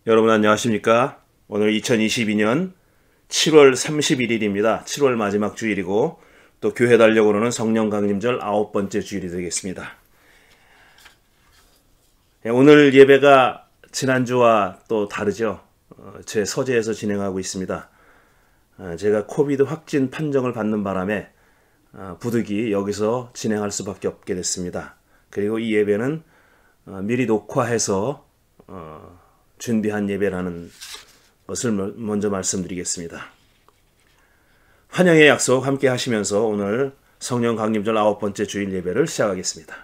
여러분 안녕하십니까? 오늘 2022년 7월 31일입니다. 7월 마지막 주일이고 또 교회 달력으로는 성령 강림절 9번째 주일이 되겠습니다. 오늘 예배가 지난주와 또 다르죠. 제 서재에서 진행하고 있습니다. 제가 코비드 확진 판정을 받는 바람에 부득이 여기서 진행할 수밖에 없게 됐습니다. 그리고 이 예배는 미리 녹화해서 준비한 예배라는 것을 먼저 말씀드리겠습니다. 환영의 약속 함께 하시면서 오늘 성령 강림절 9번째 주일 예배를 시작하겠습니다.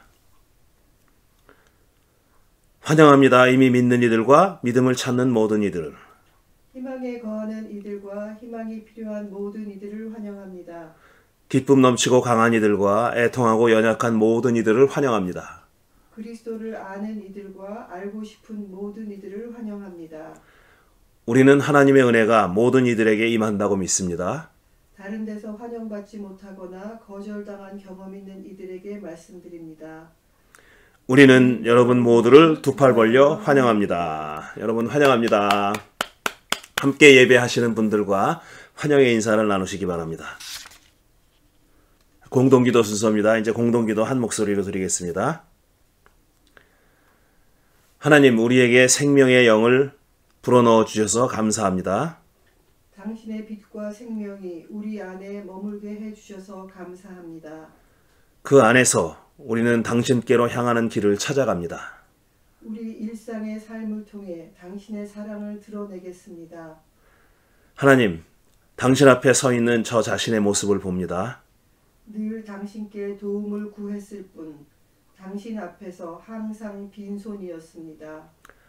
환영합니다. 이미 믿는 이들과 믿음을 찾는 모든 이들을, 희망에 거하는 이들과 희망이 필요한 모든 이들을 환영합니다. 기쁨 넘치고 강한 이들과 애통하고 연약한 모든 이들을 환영합니다. 그리스도를 아는 이들과 알고 싶은 모든 이들을 환영합니다. 우리는 하나님의 은혜가 모든 이들에게 임한다고 믿습니다. 다른 데서 환영받지 못하거나 거절당한 경험 있는 이들에게 말씀드립니다. 우리는 여러분 모두를 두 팔 벌려 환영합니다. 여러분 환영합니다. 함께 예배하시는 분들과 환영의 인사를 나누시기 바랍니다. 공동기도 순서입니다. 이제 공동기도 한 목소리로 드리겠습니다. 하나님, 우리에게 생명의 영을 불어넣어 주셔서 감사합니다. 당신의 빛과 생명이 우리 안에 머물게 해주셔서 감사합니다. 그 안에서 우리는 당신께로 향하는 길을 찾아갑니다. 우리 일상의 삶을 통해 당신의 사랑을 드러내겠습니다. 하나님, 당신 앞에 서 있는 저 자신의 모습을 봅니다. 늘 당신께 도움을 구했을 뿐 당신 앞에서 항상 빈손이었습니다.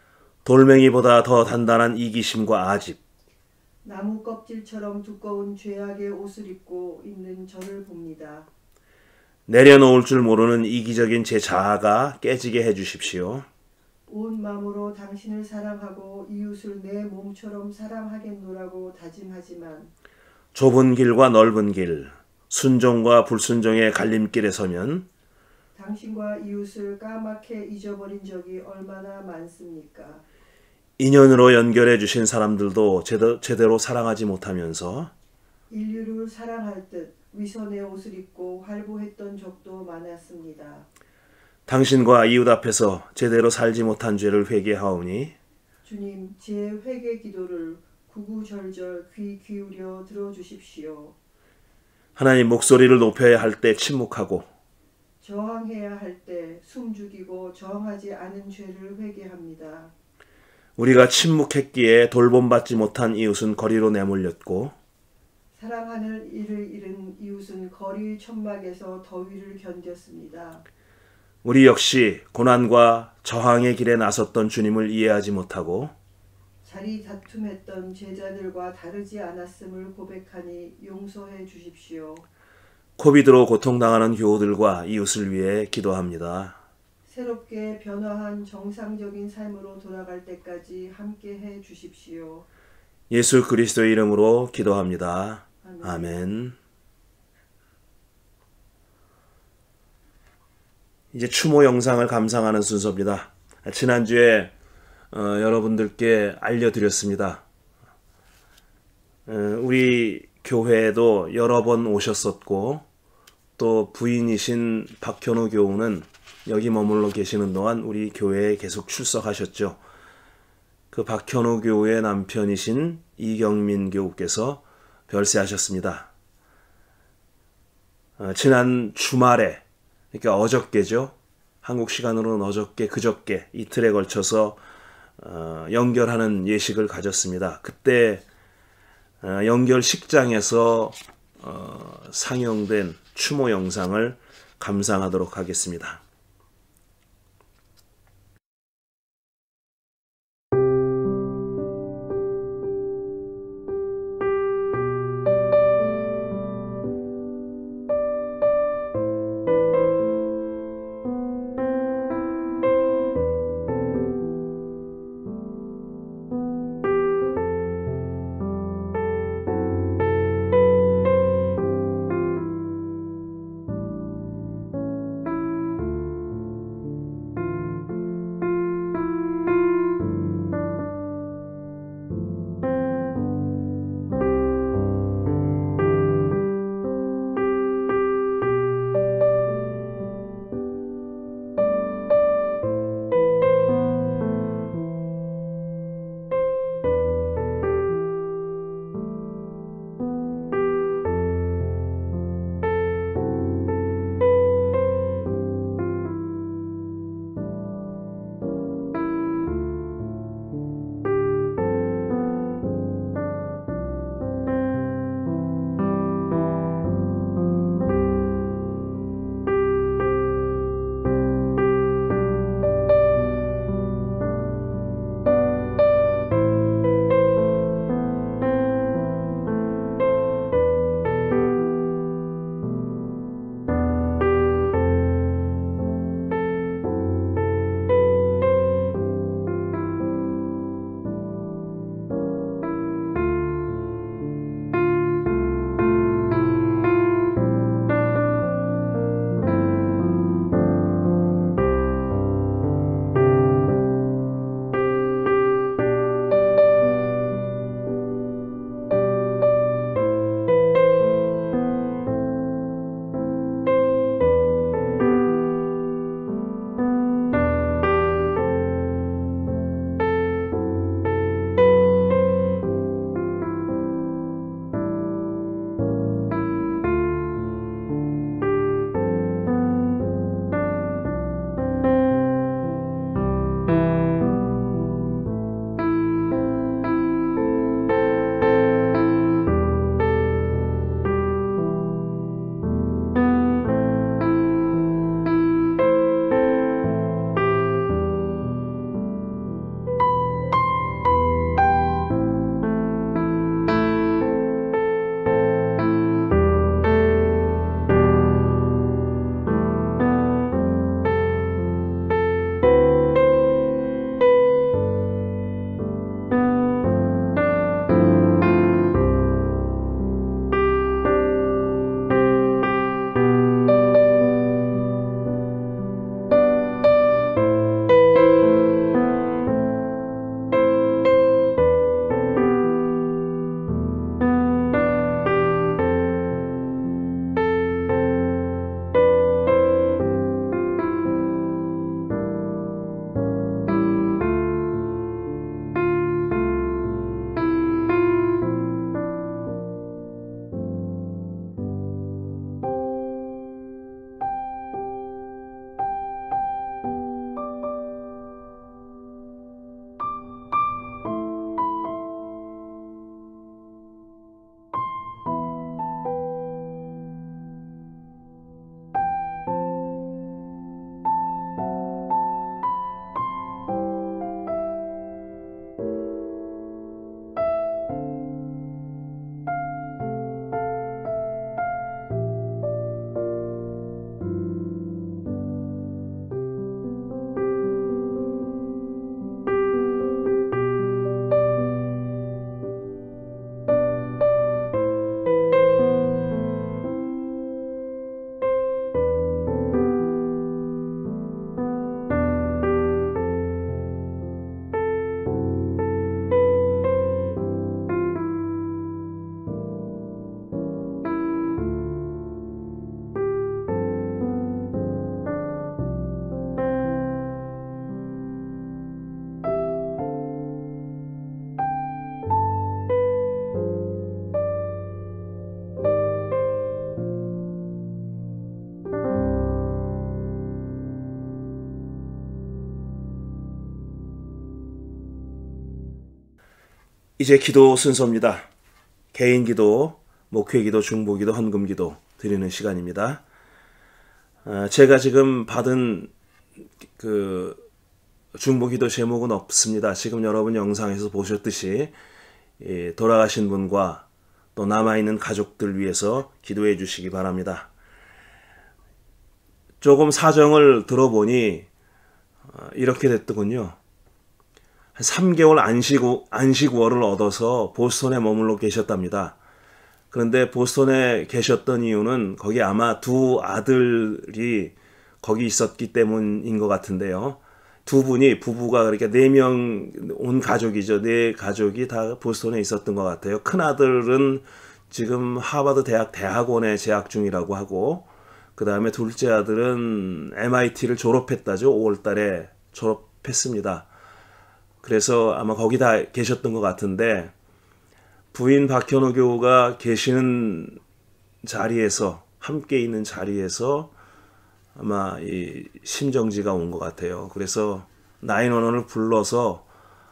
돌멩이보다 더 단단한 이기심과 아집, 나무 껍질처럼 두꺼운 죄악의 옷을 입고 있는 저를 봅니다. 내려놓을 줄 모르는 이기적인 제 자아가 깨지게 해주십시오. 온 마음으로 당신을 사랑하고 이웃을 내 몸처럼 사랑하겠노라고 다짐하지만 좁은 길과 넓은 길, 순종과 불순종의 갈림길에 서면 당신과 이웃을 까맣게 잊어버린 적이 얼마나 많습니까? 인연으로 연결해 주신 사람들도 제대로 사랑하지 못하면서 인류를 사랑할 듯 위선의 옷을 입고 활보했던 적도 많았습니다. 당신과 이웃 앞에서 제대로 살지 못한 죄를 회개하오니 주님, 제 회개 기도를 구구절절 귀 기울여 들어주십시오. 하나님, 목소리를 높여야 할 때 침묵하고 저항해야 할 때 숨죽이고 저항하지 않은 죄를 회개합니다. 우리가 침묵했기에 돌봄받지 못한 이웃은 거리로 내몰렸고 사랑하는 이를 잃은 이웃은 거리 천막에서 더위를 견뎠습니다. 우리 역시 고난과 저항의 길에 나섰던 주님을 이해하지 못하고 자리 다툼했던 제자들과 다르지 않았음을 고백하니 용서해 주십시오. 코비드로 고통당하는 교우들과 이웃을 위해 기도합니다. 새롭게 변화한 정상적인 삶으로 돌아갈 때까지 함께 해 주십시오. 예수 그리스도의 이름으로 기도합니다. 아멘. 아멘. 이제 추모 영상을 감상하는 순서입니다. 지난주에 여러분들께 알려드렸습니다. 우리 교회에도 여러 번 오셨었고 또 부인이신 박현우 교우는 여기 머물러 계시는 동안 우리 교회에 계속 출석하셨죠. 그 박현우 교우의 남편이신 이경민 교우께서 별세하셨습니다. 지난 주말에, 그러니까 어저께죠. 한국 시간으로는 어저께, 그저께 이틀에 걸쳐서 연결하는 예식을 가졌습니다. 그때 연결식장에서 상영된 추모 영상을 감상하도록 하겠습니다. 이제 기도 순서입니다. 개인 기도, 목회 기도, 중보 기도, 헌금 기도 드리는 시간입니다. 제가 지금 받은 그 중보 기도 제목은 없습니다. 지금 여러분 영상에서 보셨듯이 돌아가신 분과 또 남아있는 가족들 위해서 기도해 주시기 바랍니다. 조금 사정을 들어보니 이렇게 됐더군요. 한 3개월 안식월을 얻어서 보스턴에 머물러 계셨답니다. 그런데 보스턴에 계셨던 이유는 거기 아마 두 아들이 거기 있었기 때문인 것 같은데요. 두 분이 부부가 그렇게 4명 온 가족이죠. 4가족이 다 보스턴에 있었던 것 같아요. 큰 아들은 지금 하버드 대학원에 재학 중이라고 하고, 그 다음에 둘째 아들은 MIT를 졸업했다죠. 5월 달에 졸업했습니다. 그래서 아마 거기 다 계셨던 것 같은데, 부인 박현우 교우가 계시는 자리에서, 함께 있는 자리에서 아마 이 심정지가 온 것 같아요. 그래서 911을 불러서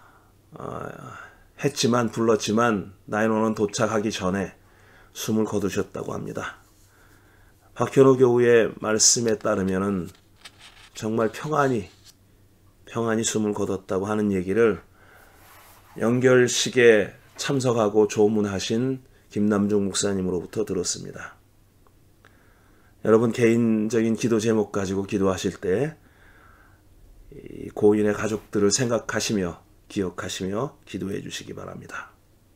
불렀지만 911 도착하기 전에 숨을 거두셨다고 합니다. 박현우 교우의 말씀에 따르면은 정말 평안히 숨을 거뒀다고 하는 얘기를 연결식에 참석하고 조문하신 김남중 목사님으로부터 들었습니다. 여러분 개인적인 기도 제목 가지고 기도하실 때 고인의 가족들을 생각하시며 기억하시며 기도해 주시기 바랍니다.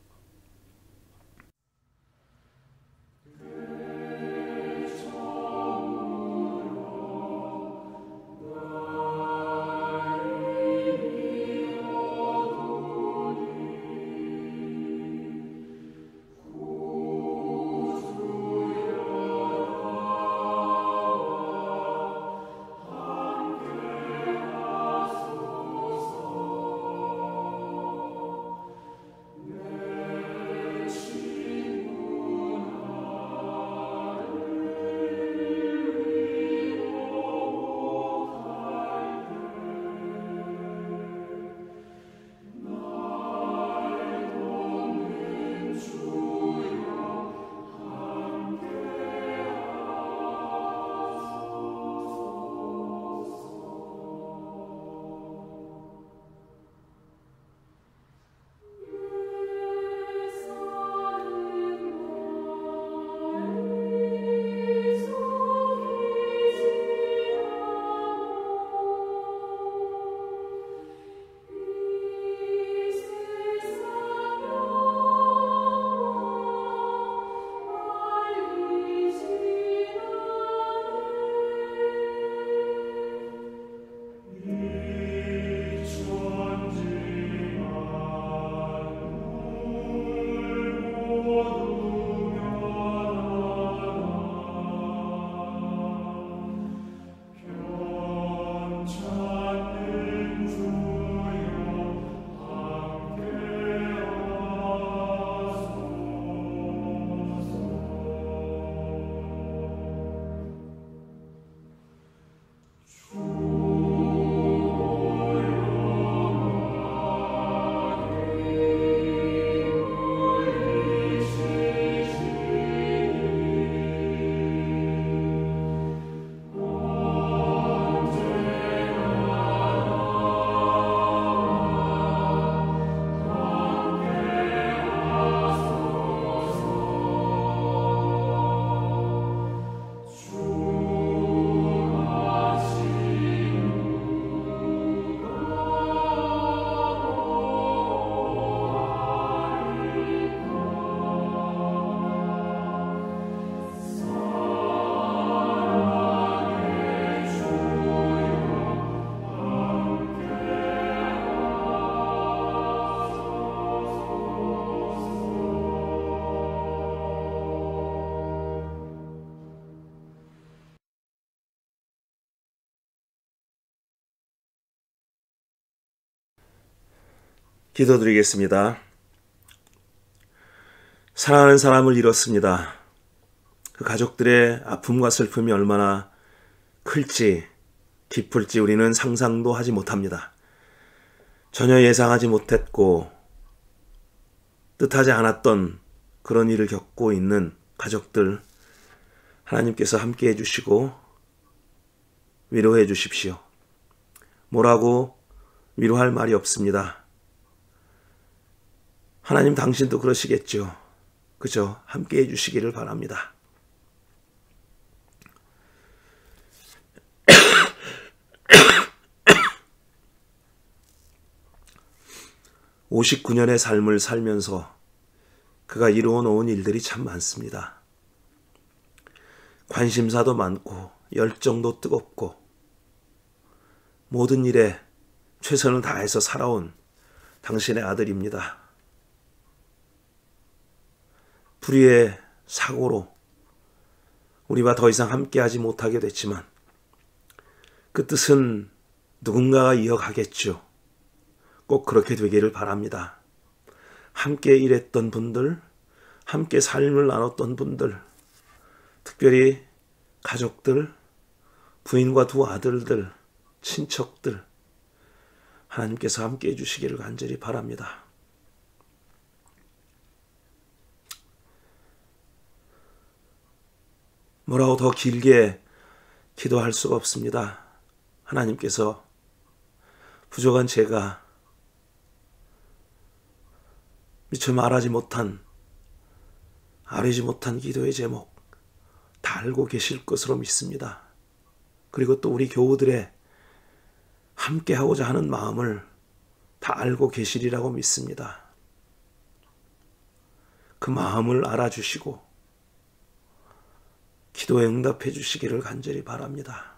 기도드리겠습니다. 사랑하는 사람을 잃었습니다. 그 가족들의 아픔과 슬픔이 얼마나 클지 깊을지 우리는 상상도 하지 못합니다. 전혀 예상하지 못했고 뜻하지 않았던 그런 일을 겪고 있는 가족들 하나님께서 함께 해주시고 위로해 주십시오. 뭐라고 위로할 말이 없습니다. 하나님 당신도 그러시겠죠. 그저 함께 해주시기를 바랍니다. 59년의 삶을 살면서 그가 이루어 놓은 일들이 참 많습니다. 관심사도 많고 열정도 뜨겁고 모든 일에 최선을 다해서 살아온 당신의 아들입니다. 불의의 사고로 우리와 더 이상 함께하지 못하게 됐지만 그 뜻은 누군가가 이어가겠죠. 꼭 그렇게 되기를 바랍니다. 함께 일했던 분들, 함께 삶을 나눴던 분들, 특별히 가족들, 부인과 두 아들들, 친척들, 하나님께서 함께 해주시기를 간절히 바랍니다. 뭐라고 더 길게 기도할 수가 없습니다. 하나님께서 부족한 제가 미처 말하지 못한, 아뢰지 못한 기도의 제목 다 알고 계실 것으로 믿습니다. 그리고 또 우리 교우들의 함께하고자 하는 마음을 다 알고 계시리라고 믿습니다. 그 마음을 알아주시고 기도에 응답해 주시기를 간절히 바랍니다.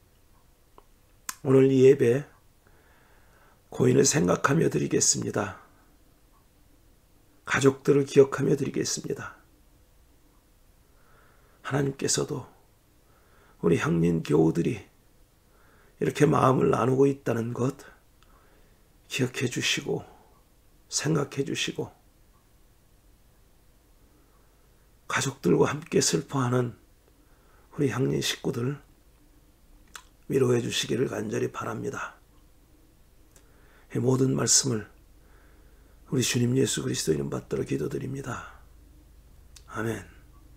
오늘 이 예배 고인을 생각하며 드리겠습니다. 가족들을 기억하며 드리겠습니다. 하나님께서도 우리 향린 교우들이 이렇게 마음을 나누고 있다는 것 기억해 주시고 생각해 주시고 가족들과 함께 슬퍼하는 우리 향린 식구들 위로해 주시기를 간절히 바랍니다. 이 모든 말씀을 우리 주님 예수 그리스도 이름 받들어 기도드립니다. 아멘.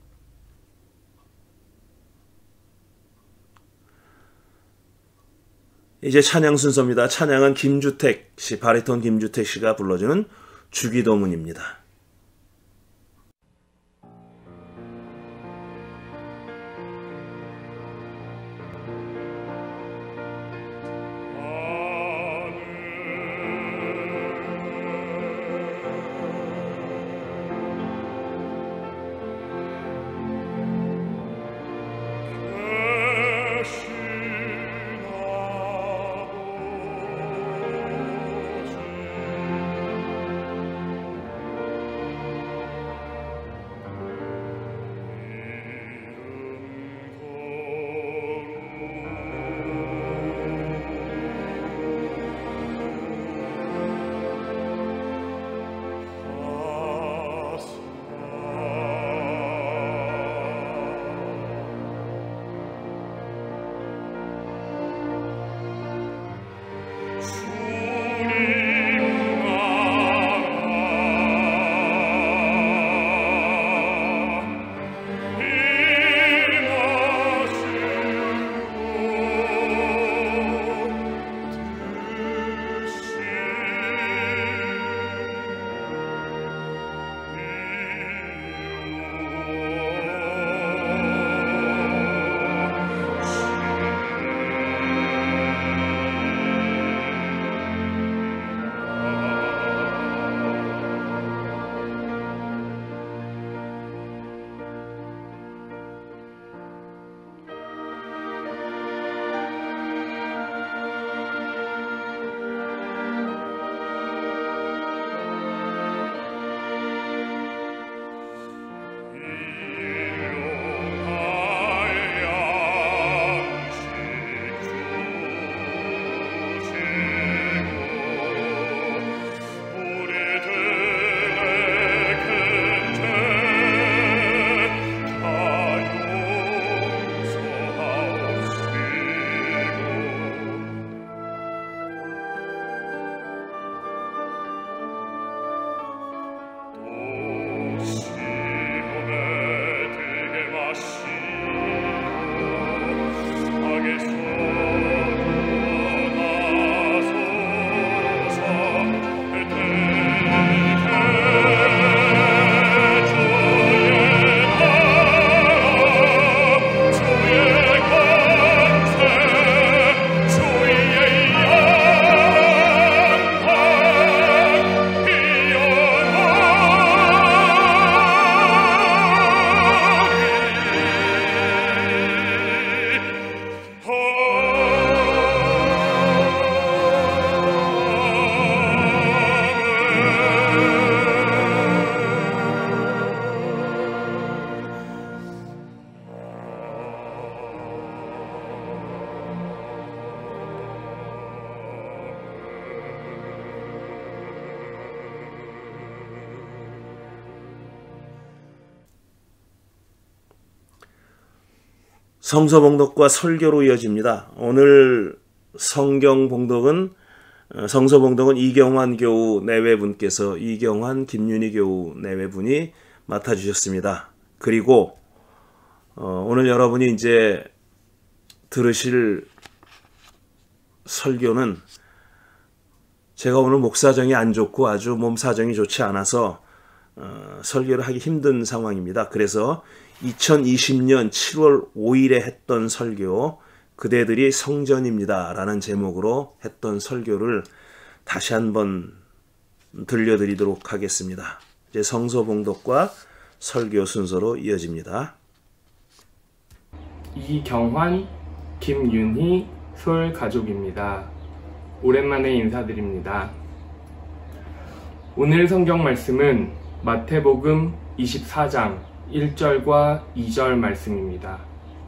이제 찬양 순서입니다. 찬양은 김주택 씨, 바리톤 김주택 씨가 불러주는 주기도문입니다. 성서 봉독과 설교로 이어집니다. 오늘 성경 봉독은 성서 봉독은 이경환 교우 내외분께서 이경환 김윤희 교우 내외분이 맡아주셨습니다. 그리고 오늘 여러분이 이제 들으실 설교는 제가 오늘 목 사정이 안 좋고 아주 몸 사정이 좋지 않아서 설교를 하기 힘든 상황입니다. 그래서 2020년 7월 5일에 했던 설교 그대들이 성전입니다 라는 제목으로 했던 설교를 다시 한번 들려드리도록 하겠습니다. 이제 성서 봉독과 설교 순서로 이어집니다. 이경환, 김윤희, 솔 가족입니다. 오랜만에 인사드립니다. 오늘 성경 말씀은 마태복음 24장 1절과 2절 말씀입니다.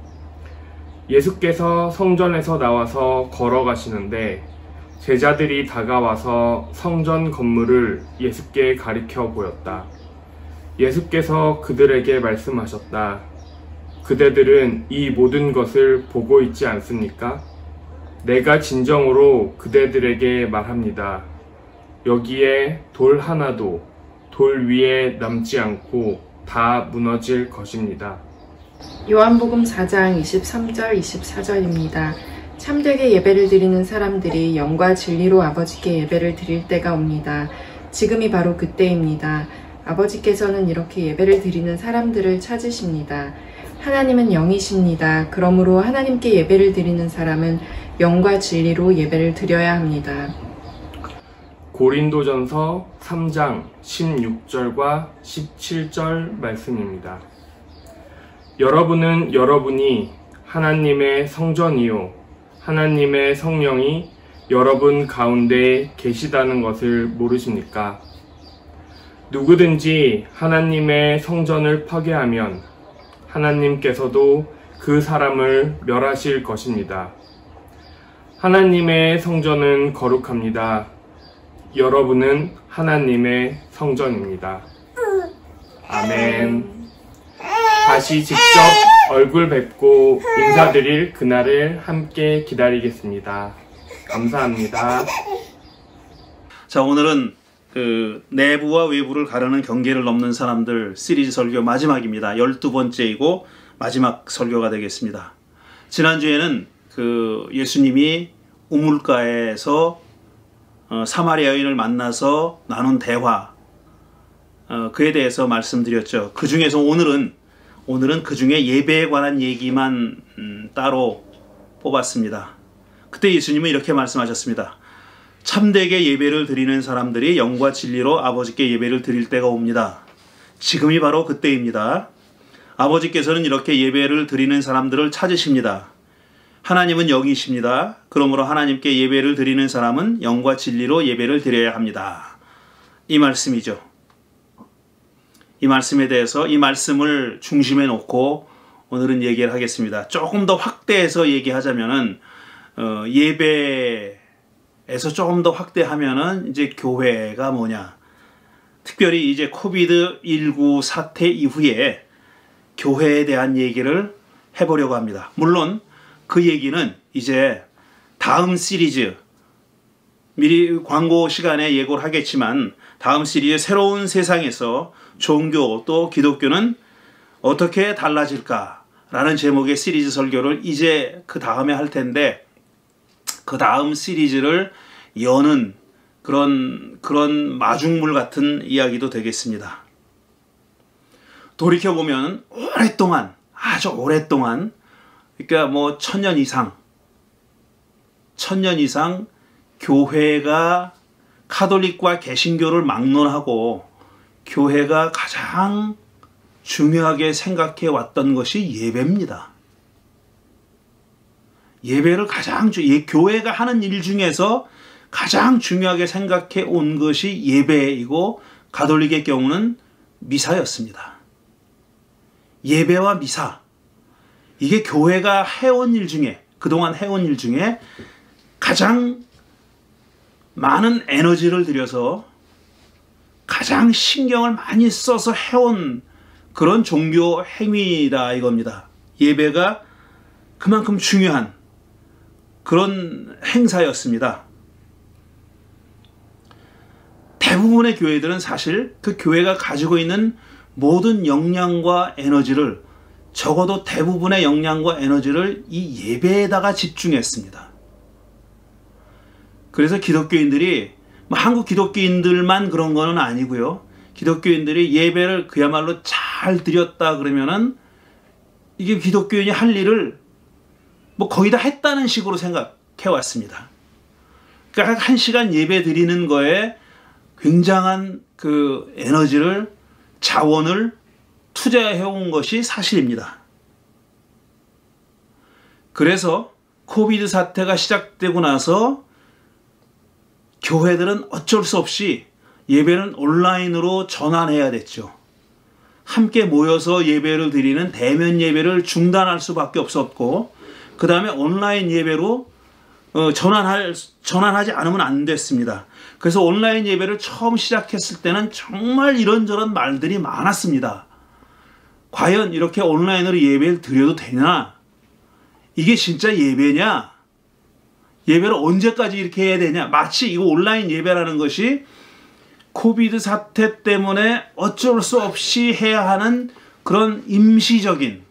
예수께서 성전에서 나와서 걸어가시는데 제자들이 다가와서 성전 건물을 예수께 가리켜 보였다. 예수께서 그들에게 말씀하셨다. 그대들은 이 모든 것을 보고 있지 않습니까? 내가 진정으로 그대들에게 말합니다. 여기에 돌 하나도 돌 위에 남지 않고 다 무너질 것입니다. 요한복음 4장 23절 24절입니다. 참되게 예배를 드리는 사람들이 영과 진리로 아버지께 예배를 드릴 때가 옵니다. 지금이 바로 그때입니다. 아버지께서는 이렇게 예배를 드리는 사람들을 찾으십니다. 하나님은 영이십니다. 그러므로 하나님께 예배를 드리는 사람은 영과 진리로 예배를 드려야 합니다. 고린도전서 3장 16절과 17절 말씀입니다. 여러분은 여러분이 하나님의 성전이요 하나님의 성령이 여러분 가운데 계시다는 것을 모르십니까? 누구든지 하나님의 성전을 파괴하면 하나님께서도 그 사람을 멸하실 것입니다. 하나님의 성전은 거룩합니다. 여러분은 하나님의 성전입니다. 아멘. 다시 직접 얼굴 뵙고 인사드릴 그날을 함께 기다리겠습니다. 감사합니다. 자, 오늘은 내부와 외부를 가르는 경계를 넘는 사람들 시리즈 설교 마지막입니다. 12번째이고 마지막 설교가 되겠습니다. 지난주에는 예수님이 우물가에서 사마리아 여인을 만나서 나눈 대화 그에 대해서 말씀드렸죠. 그 중에서 오늘은 그 중에 예배에 관한 얘기만 따로 뽑았습니다. 그때 예수님은 이렇게 말씀하셨습니다. 참되게 예배를 드리는 사람들이 영과 진리로 아버지께 예배를 드릴 때가 옵니다. 지금이 바로 그때입니다. 아버지께서는 이렇게 예배를 드리는 사람들을 찾으십니다. 하나님은 영이십니다. 그러므로 하나님께 예배를 드리는 사람은 영과 진리로 예배를 드려야 합니다. 이 말씀이죠. 이 말씀에 대해서 이 말씀을 중심에 놓고 오늘은 얘기를 하겠습니다. 조금 더 확대해서 얘기하자면은 예배에서 조금 더 확대하면은 이제 교회가 뭐냐? 특별히 이제 코비드-19 사태 이후에 교회에 대한 얘기를 해보려고 합니다. 물론 그 얘기는 이제 다음 시리즈 미리 광고 시간에 예고를 하겠지만 다음 시리즈 새로운 세상에서 종교 또 기독교는 어떻게 달라질까라는 제목의 시리즈 설교를 이제 그 다음에 할 텐데 그 다음 시리즈를 여는 그런 마중물 같은 이야기도 되겠습니다. 돌이켜보면 오랫동안 아주 오랫동안 그러니까 뭐 1000년 이상 교회가 카톨릭과 개신교를 막론하고 교회가 가장 중요하게 생각해 왔던 것이 예배입니다. 예배를 교회가 하는 일 중에서 가장 중요하게 생각해 온 것이 예배이고 가톨릭의 경우는 미사였습니다. 예배와 미사 이게 교회가 해온 일 중에 그동안 해온 일 중에 가장 많은 에너지를 들여서 가장 신경을 많이 써서 해온 그런 종교 행위다 이겁니다. 예배가 그만큼 중요한 그런 행사였습니다. 대부분의 교회들은 사실 그 교회가 가지고 있는 모든 역량과 에너지를, 적어도 대부분의 역량과 에너지를 이 예배에다가 집중했습니다. 그래서 기독교인들이, 한국 기독교인들만 그런 거는 아니고요. 기독교인들이 예배를 그야말로 잘 드렸다 그러면은 이게 기독교인이 할 일을 거의 다 했다는 식으로 생각해 왔습니다. 그러니까 1시간 예배 드리는 거에 굉장한 그 에너지를, 자원을 투자해 온 것이 사실입니다. 그래서 코비드 사태가 시작되고 나서 교회들은 어쩔 수 없이 예배는 온라인으로 전환해야 됐죠. 함께 모여서 예배를 드리는 대면 예배를 중단할 수밖에 없었고, 그 다음에 온라인 예배로 전환하지 않으면 안 됐습니다. 그래서 온라인 예배를 처음 시작했을 때는 정말 이런저런 말들이 많았습니다. 과연 이렇게 온라인으로 예배를 드려도 되냐? 이게 진짜 예배냐? 예배를 언제까지 이렇게 해야 되냐? 마치 이거 온라인 예배라는 것이 코비드 사태 때문에 어쩔 수 없이 해야 하는 그런 임시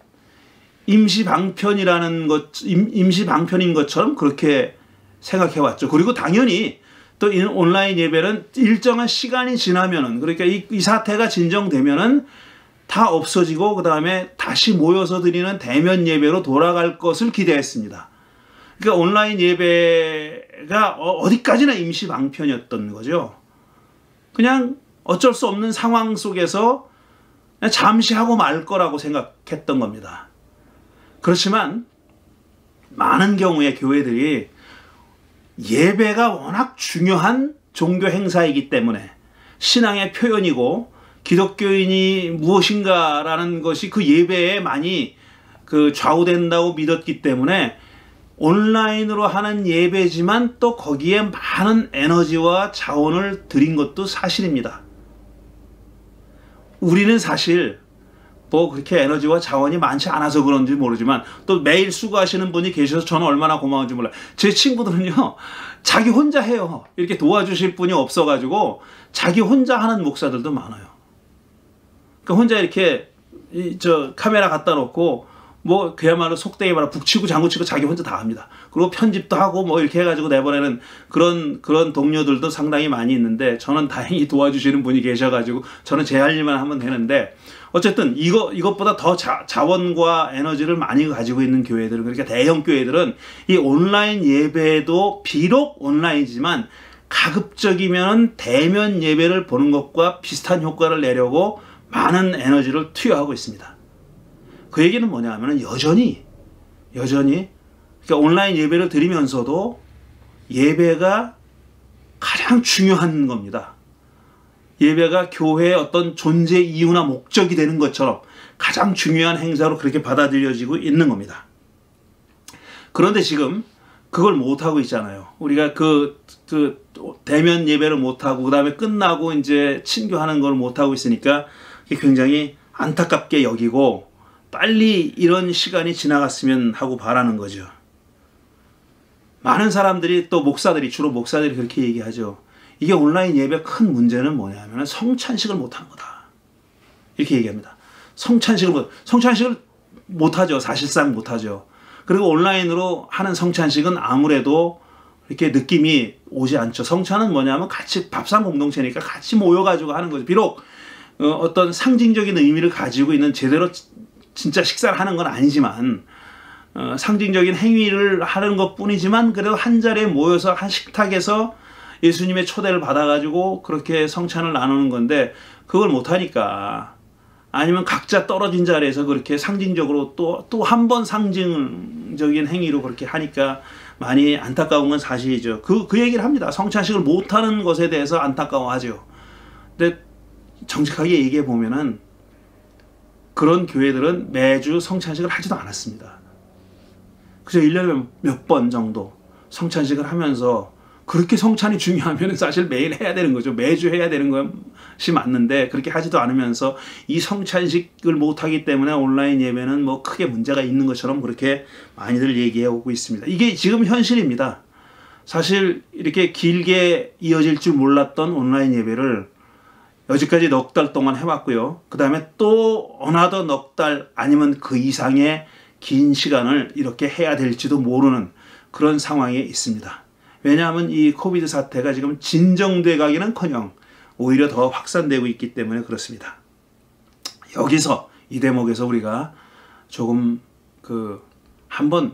방편인 것처럼 그렇게 생각해 왔죠. 그리고 당연히 또 이 온라인 예배는 일정한 시간이 지나면은, 그러니까 이 사태가 진정되면은 다 없어지고 그 다음에 다시 모여서 드리는 대면 예배로 돌아갈 것을 기대했습니다. 그러니까 온라인 예배가 어디까지나 임시 방편이었던 거죠. 그냥 어쩔 수 없는 상황 속에서 그냥 잠시 하고 말 거라고 생각했던 겁니다. 그렇지만 많은 경우에 교회들이 예배가 워낙 중요한 종교 행사이기 때문에, 신앙의 표현이고 기독교인이 무엇인가라는 것이 그 예배에 많이 좌우된다고 믿었기 때문에 온라인으로 하는 예배지만 또 거기에 많은 에너지와 자원을 들인 것도 사실입니다. 우리는 사실 그렇게 에너지와 자원이 많지 않아서 그런지 모르지만, 또 매일 수고하시는 분이 계셔서 저는 얼마나 고마운지 몰라요. 제 친구들은요, 자기 혼자 해요. 이렇게 도와주실 분이 없어가지고 자기 혼자 하는 목사들도 많아요. 그러니까 혼자 이렇게 카메라 갖다 놓고 그야말로 속되게 말하면 북치고 장구치고 자기 혼자 다 합니다. 그리고 편집도 하고 이렇게 해가지고 내보내는 그런 동료들도 상당히 많이 있는데, 저는 다행히 도와주시는 분이 계셔가지고 저는 제 할 일만 하면 되는데, 어쨌든 이것보다 더 자원과 에너지를 많이 가지고 있는 교회들은, 그러니까 대형 교회들은 이 온라인 예배도 비록 온라인이지만 가급적이면 대면 예배를 보는 것과 비슷한 효과를 내려고 많은 에너지를 투여하고 있습니다. 그 얘기는 뭐냐 하면 여전히 그러니까 온라인 예배를 드리면서도 예배가 가장 중요한 겁니다. 예배가 교회의 어떤 존재 이유나 목적이 되는 것처럼 가장 중요한 행사로 그렇게 받아들여지고 있는 겁니다. 그런데 지금 그걸 못하고 있잖아요. 우리가 대면 예배를 못하고 그 다음에 끝나고 이제 친교하는 걸 못하고 있으니까 굉장히 안타깝게 여기고 빨리 이런 시간이 지나갔으면 하고 바라는 거죠. 많은 사람들이, 또 주로 목사들이 그렇게 얘기하죠. 이게 온라인 예배 큰 문제는 뭐냐면 성찬식을 못하는 거다, 이렇게 얘기합니다. 성찬식을 못하죠. 사실상 못하죠. 그리고 온라인으로 하는 성찬식은 아무래도 이렇게 느낌이 오지 않죠. 성찬은 뭐냐면 같이 밥상 공동체니까 같이 모여가지고 하는 거죠. 비록 어떤 상징적인 의미를 가지고 있는, 제대로 진짜 식사를 하는 건 아니지만 상징적인 행위를 하는 것 뿐이지만, 그래도 한 자리에 모여서 한 식탁에서 예수님의 초대를 받아가지고 그렇게 성찬을 나누는 건데, 그걸 못하니까, 아니면 각자 떨어진 자리에서 그렇게 상징적으로 또 한 번 상징적인 행위로 그렇게 하니까 많이 안타까운 건 사실이죠. 그 얘기를 합니다. 성찬식을 못하는 것에 대해서 안타까워하죠. 근데 정직하게 얘기해 보면은 그런 교회들은 매주 성찬식을 하지도 않았습니다. 그저 1년에 몇 번 정도 성찬식을 하면서 그렇게 성찬이 중요하면 사실 매일 해야 되는 거죠. 매주 해야 되는 것이 맞는데 그렇게 하지도 않으면서 이 성찬식을 못하기 때문에 온라인 예배는 뭐 크게 문제가 있는 것처럼 그렇게 많이들 얘기해 오고 있습니다. 이게 지금 현실입니다. 사실 이렇게 길게 이어질 줄 몰랐던 온라인 예배를 여지까지 넉 달 동안 해왔고요. 그 다음에 또 어나더 넉 달 아니면 그 이상의 긴 시간을 이렇게 해야 될지도 모르는 그런 상황에 있습니다. 왜냐하면 이 코비드 사태가 지금 진정돼 가기는커녕 오히려 더 확산되고 있기 때문에 그렇습니다. 여기서 이 대목에서 우리가 조금 한번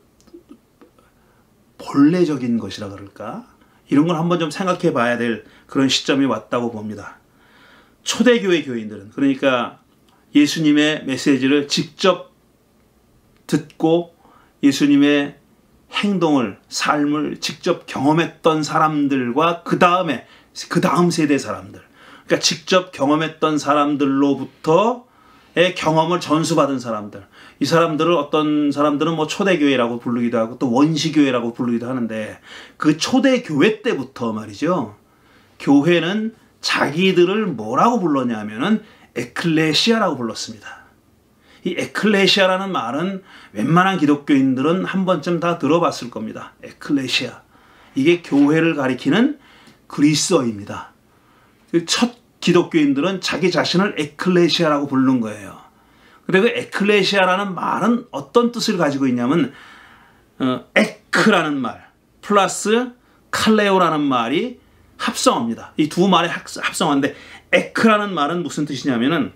본래적인 것이라 그럴까? 이런 걸 한번 좀 생각해 봐야 될 그런 시점이 왔다고 봅니다. 초대교회 교인들은, 그러니까 예수님의 메시지를 직접 듣고 예수님의 행동을, 삶을 직접 경험했던 사람들과 그 다음 세대 사람들, 그러니까 직접 경험했던 사람들로부터의 경험을 전수받은 사람들, 이 사람들을 어떤 사람들은 뭐 초대교회라고 부르기도 하고 또 원시교회라고 부르기도 하는데, 그 초대교회 때부터 말이죠, 교회는 자기들을 뭐라고 불렀냐면은 에클레시아라고 불렀습니다. 이 에클레시아라는 말은 웬만한 기독교인들은 한 번쯤 다 들어봤을 겁니다. 에클레시아. 이게 교회를 가리키는 그리스어입니다. 첫 기독교인들은 자기 자신을 에클레시아라고 부르는 거예요. 그리고 에클레시아라는 말은 어떤 뜻을 가지고 있냐면 에크라는 말 플러스 칼레오라는 말이 합성어입니다. 이 두 말이 합성어인데, 에크라는 말은 무슨 뜻이냐면은,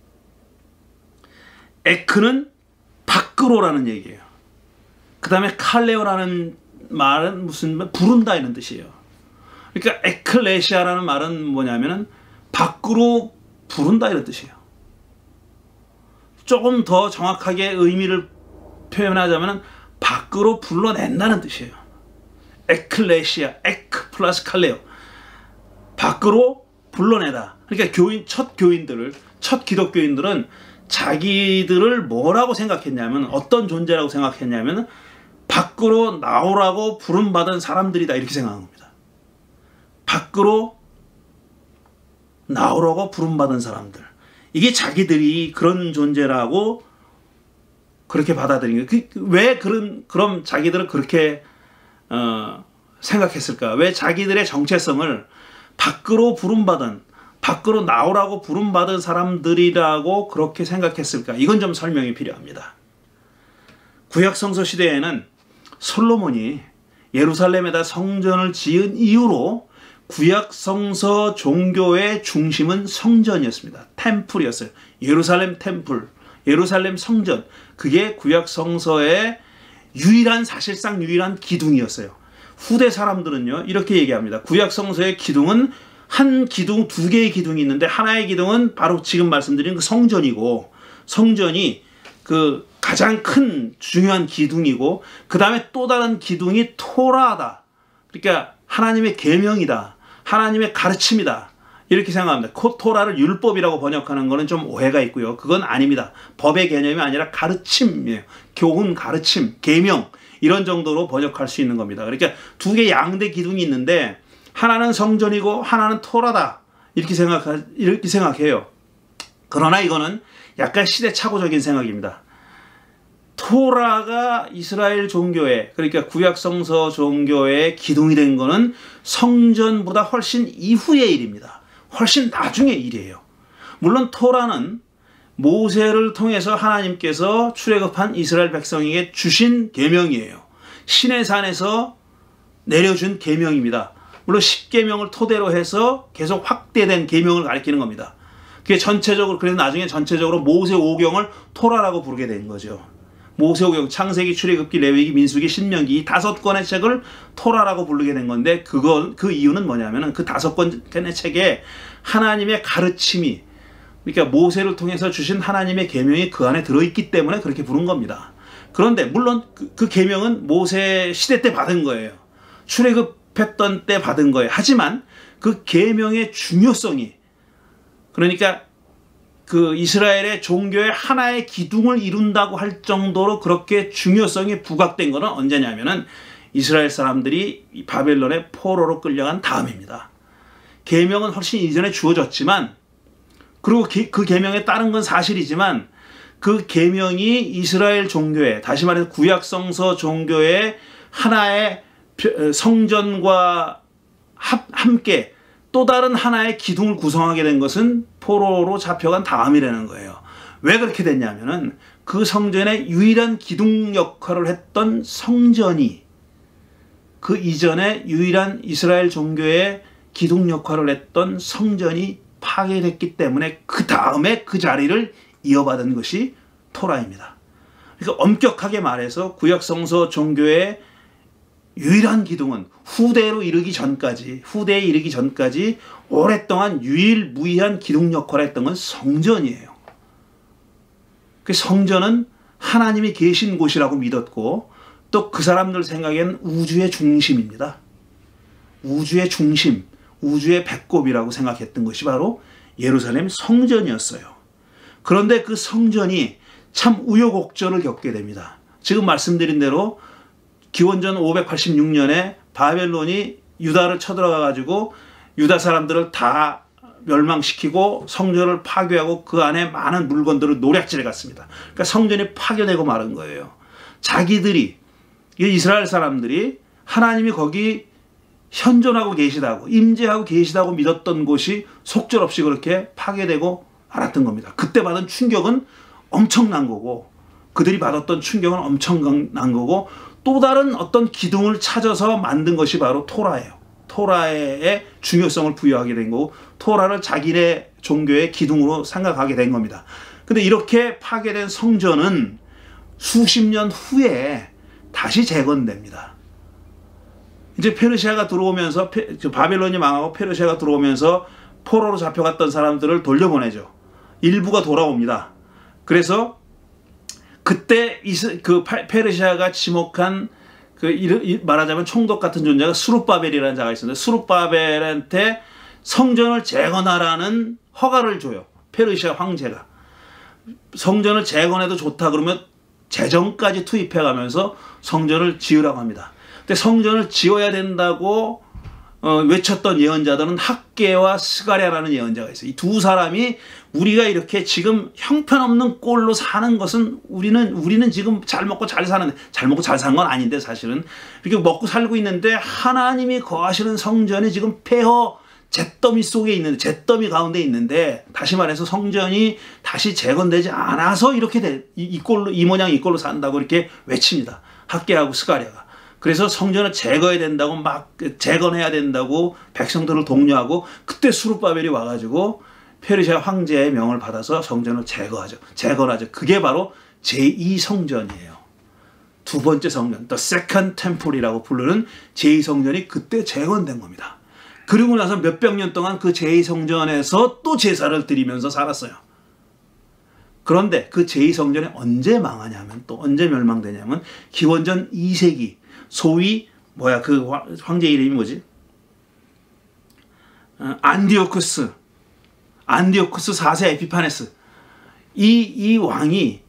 에크는 밖으로라는 얘기예요. 그 다음에 칼레오라는 말은 부른다 이런 뜻이에요. 그러니까 에클레시아라는 말은 뭐냐면은 밖으로 부른다 이런 뜻이에요. 조금 더 정확하게 의미를 표현하자면은 밖으로 불러낸다는 뜻이에요. 에클레시아, 에크 플러스 칼레오. 밖으로 불러내다. 그러니까 첫 기독교인들은 자기들을 뭐라고 생각했냐면, 어떤 존재라고 생각했냐면 밖으로 나오라고 부름받은 사람들이다 이렇게 생각한 겁니다. 밖으로 나오라고 부름받은 사람들. 이게 자기들이 그런 존재라고 그렇게 받아들인 거예요. 왜 그럼 자기들은 그렇게 생각했을까? 왜 자기들의 정체성을 밖으로 밖으로 나오라고 부름받은 사람들이라고 그렇게 생각했을까? 이건 좀 설명이 필요합니다. 구약성서 시대에는 솔로몬이 예루살렘에다 성전을 지은 이후로 구약성서 종교의 중심은 성전이었습니다. 템플이었어요. 예루살렘 템플, 예루살렘 성전. 그게 구약성서의 사실상 유일한 기둥이었어요. 후대 사람들은요, 이렇게 얘기합니다. 구약성서의 기둥은 두 개의 기둥이 있는데, 하나의 기둥은 바로 지금 말씀드린 그 성전이고, 성전이 그 가장 큰 중요한 기둥이고, 그 다음에 또 다른 기둥이 토라다. 그러니까 하나님의 계명이다. 하나님의 가르침이다. 이렇게 생각합니다. 토라를 율법이라고 번역하는 거는 좀 오해가 있고요. 그건 아닙니다. 법의 개념이 아니라 가르침이에요. 교훈, 가르침, 계명 이런 정도로 번역할 수 있는 겁니다. 그러니까 두 개의 양대 기둥이 있는데, 하나는 성전이고 하나는 토라다 이렇게 생각해요. 그러나 이거는 약간 시대착오적인 생각입니다. 토라가 이스라엘 종교의, 그러니까 구약성서 종교의 기둥이 된 거는 성전보다 훨씬 이후의 일입니다. 훨씬 나중의 일이에요. 물론 토라는 모세를 통해서 하나님께서 출애굽한 이스라엘 백성에게 주신 계명이에요. 시내산에서 내려준 계명입니다. 물론 10계명을 토대로 해서 계속 확대된 계명을 가리키는 겁니다. 그게 그래서 나중에 전체적으로 모세 5경을 토라라고 부르게 된 거죠. 모세 5경, 창세기, 출애굽기, 레위기, 민수기, 신명기 이 5권의 책을 토라라고 부르게 된 건데, 그 이유는 뭐냐면은 그 5권의 책에 하나님의 가르침이, 그러니까 모세를 통해서 주신 하나님의 계명이 그 안에 들어있기 때문에 그렇게 부른 겁니다. 그런데 물론 그 계명은 모세 시대 때 받은 거예요. 출애굽했던 때 받은 거예요. 하지만 그 계명의 중요성이, 그러니까 그 이스라엘의 종교의 하나의 기둥을 이룬다고 할 정도로 그렇게 중요성이 부각된 거는 언제냐면은 이스라엘 사람들이 바벨론의 포로로 끌려간 다음입니다. 계명은 훨씬 이전에 주어졌지만, 그리고 그 계명에 따른 건 사실이지만, 그 계명이 이스라엘 종교의, 다시 말해서 구약성서 종교의 하나의 성전과 함께 또 다른 하나의 기둥을 구성하게 된 것은 포로로 잡혀간 다음이라는 거예요. 왜 그렇게 됐냐면은 그 성전의 유일한 기둥 역할을 했던 성전이, 그 이전에 유일한 이스라엘 종교의 기둥 역할을 했던 성전이 파괴됐기 때문에 그 다음에 그 자리를 이어받은 것이 토라입니다. 그러니까 엄격하게 말해서 구약성서 종교의 유일한 기둥은 후대에 이르기 전까지 오랫동안 유일무이한 기둥 역할을 했던 건 성전이에요. 그 성전은 하나님이 계신 곳이라고 믿었고, 또 그 사람들 생각엔 우주의 중심입니다. 우주의 중심, 우주의 배꼽이라고 생각했던 것이 바로 예루살렘 성전이었어요. 그런데 그 성전이 참 우여곡절을 겪게 됩니다. 지금 말씀드린 대로 기원전 586년에 바벨론이 유다를 쳐들어가 가지고 유다 사람들을 다 멸망시키고 성전을 파괴하고 그 안에 많은 물건들을 노략질해 갔습니다. 그러니까 성전이 파괴되고 마른 거예요. 자기들이, 이스라엘 사람들이 하나님이 거기 현존하고 계시다고, 임재하고 계시다고 믿었던 곳이 속절없이 그렇게 파괴되고 말았던 겁니다. 그때 받은 충격은 엄청난 거고, 그들이 받았던 충격은 엄청난 거고, 또 다른 어떤 기둥을 찾아서 만든 것이 바로 토라예요. 토라의 중요성을 부여하게 된 거고, 토라를 자기네 종교의 기둥으로 생각하게 된 겁니다. 근데 이렇게 파괴된 성전은 수십 년 후에 다시 재건됩니다. 이제 페르시아가 들어오면서, 바벨론이 망하고 페르시아가 들어오면서 포로로 잡혀갔던 사람들을 돌려보내죠. 일부가 돌아옵니다. 그래서 그때 그 페르시아가 지목한 말하자면 총독 같은 존재가 스룹바벨이라는 자가 있었는데, 스룹바벨한테 성전을 재건하라는 허가를 줘요. 페르시아 황제가. 성전을 재건해도 좋다 그러면 재정까지 투입해가면서 성전을 지으라고 합니다. 근데 성전을 지어야 된다고 외쳤던 예언자들은 학개와 스가랴라는 예언자가 있어요. 이 두 사람이 우리가 이렇게 지금 형편없는 꼴로 사는 것은 우리는 지금 잘 먹고 잘 사는데, 잘 먹고 잘 사는 건 아닌데 사실은 이렇게 먹고 살고 있는데 하나님이 거하시는 성전이 지금 폐허 잿더미 속에 있는데, 잿더미 가운데 있는데, 다시 말해서 성전이 다시 재건되지 않아서 이렇게 이 모양 이 꼴로 산다고 이렇게 외칩니다. 학개하고 스가랴가. 그래서 성전을 재건해야 된다고 재건해야 된다고 백성들을 독려하고, 그때 수룹바벨이 와가지고 페르시아 황제의 명을 받아서 성전을 재건하죠. 그게 바로 제2성전이에요. 두 번째 성전, The Second Temple이라고 부르는 제2성전이 그때 재건된 겁니다. 그리고 나서 몇백 년 동안 그 제2성전에서 또 제사를 드리면서 살았어요. 그런데 그 제2성전이 언제 망하냐면, 또 언제 멸망되냐면 기원전 2세기 소위 그 황제 이름이 뭐지? 안디오쿠스 4세 에피파네스, 이 왕이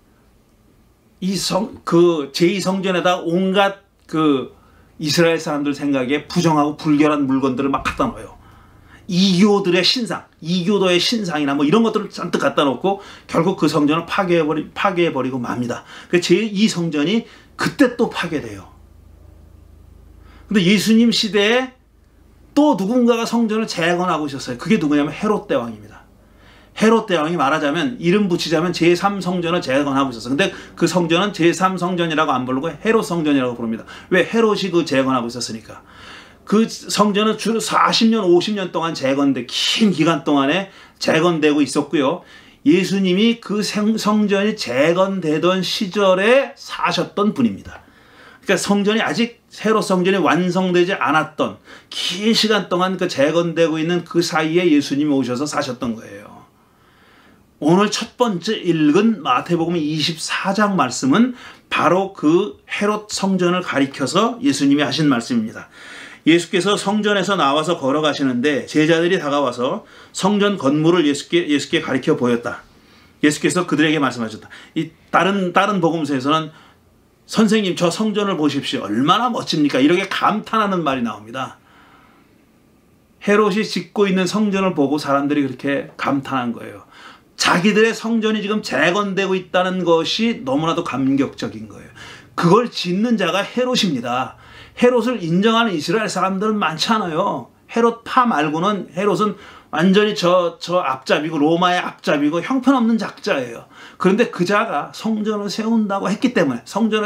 그 제2성전에다 온갖 그 이스라엘 사람들 생각에 부정하고 불결한 물건들을 막 갖다 놓아요. 이교도의 신상이나 뭐 이런 것들을 잔뜩 갖다 놓고 결국 그 성전을 파괴해버리고 맙니다. 그래서 제2성전이 그때 또 파괴돼요. 근데 예수님 시대에 또 누군가가 성전을 재건하고 있었어요. 그게 누구냐면 헤롯 대왕입니다. 헤롯 대왕이 말하자면, 이름 붙이자면 제3성전을 재건하고 있었어요. 근데 그 성전은 제3성전이라고 안 부르고 헤롯 성전이라고 부릅니다. 왜? 헤롯이 그 재건하고 있었으니까. 그 성전은 주로 40년, 50년 동안 긴 기간 동안에 재건되고 있었고요. 예수님이 그 성전이 재건되던 시절에 사셨던 분입니다. 그러니까 성전이 아직 헤롯 성전이 완성되지 않았던 긴 시간 동안 그 재건되고 있는 그 사이에 예수님이 오셔서 사셨던 거예요. 오늘 첫 번째 읽은 마태복음 24장 말씀은 바로 그 헤롯 성전을 가리켜서 예수님이 하신 말씀입니다. 예수께서 성전에서 나와서 걸어가시는데 제자들이 다가와서 성전 건물을 예수께 가리켜 보였다. 예수께서 그들에게 말씀하셨다. 이 다른 복음서에서는 선생님 저 성전을 보십시오. 얼마나 멋집니까? 이렇게 감탄하는 말이 나옵니다. 헤롯이 짓고 있는 성전을 보고 사람들이 그렇게 감탄한 거예요. 자기들의 성전이 지금 재건되고 있다는 것이 너무나도 감격적인 거예요. 그걸 짓는 자가 헤롯입니다. 헤롯을 인정하는 이스라엘 사람들은 많지 않아요. 헤롯 파 말고는 헤롯은 완전히 저 앞잡이고 로마의 앞잡이고 형편없는 작자예요. 그런데 그 자가 성전을 세운다고 했기 때문에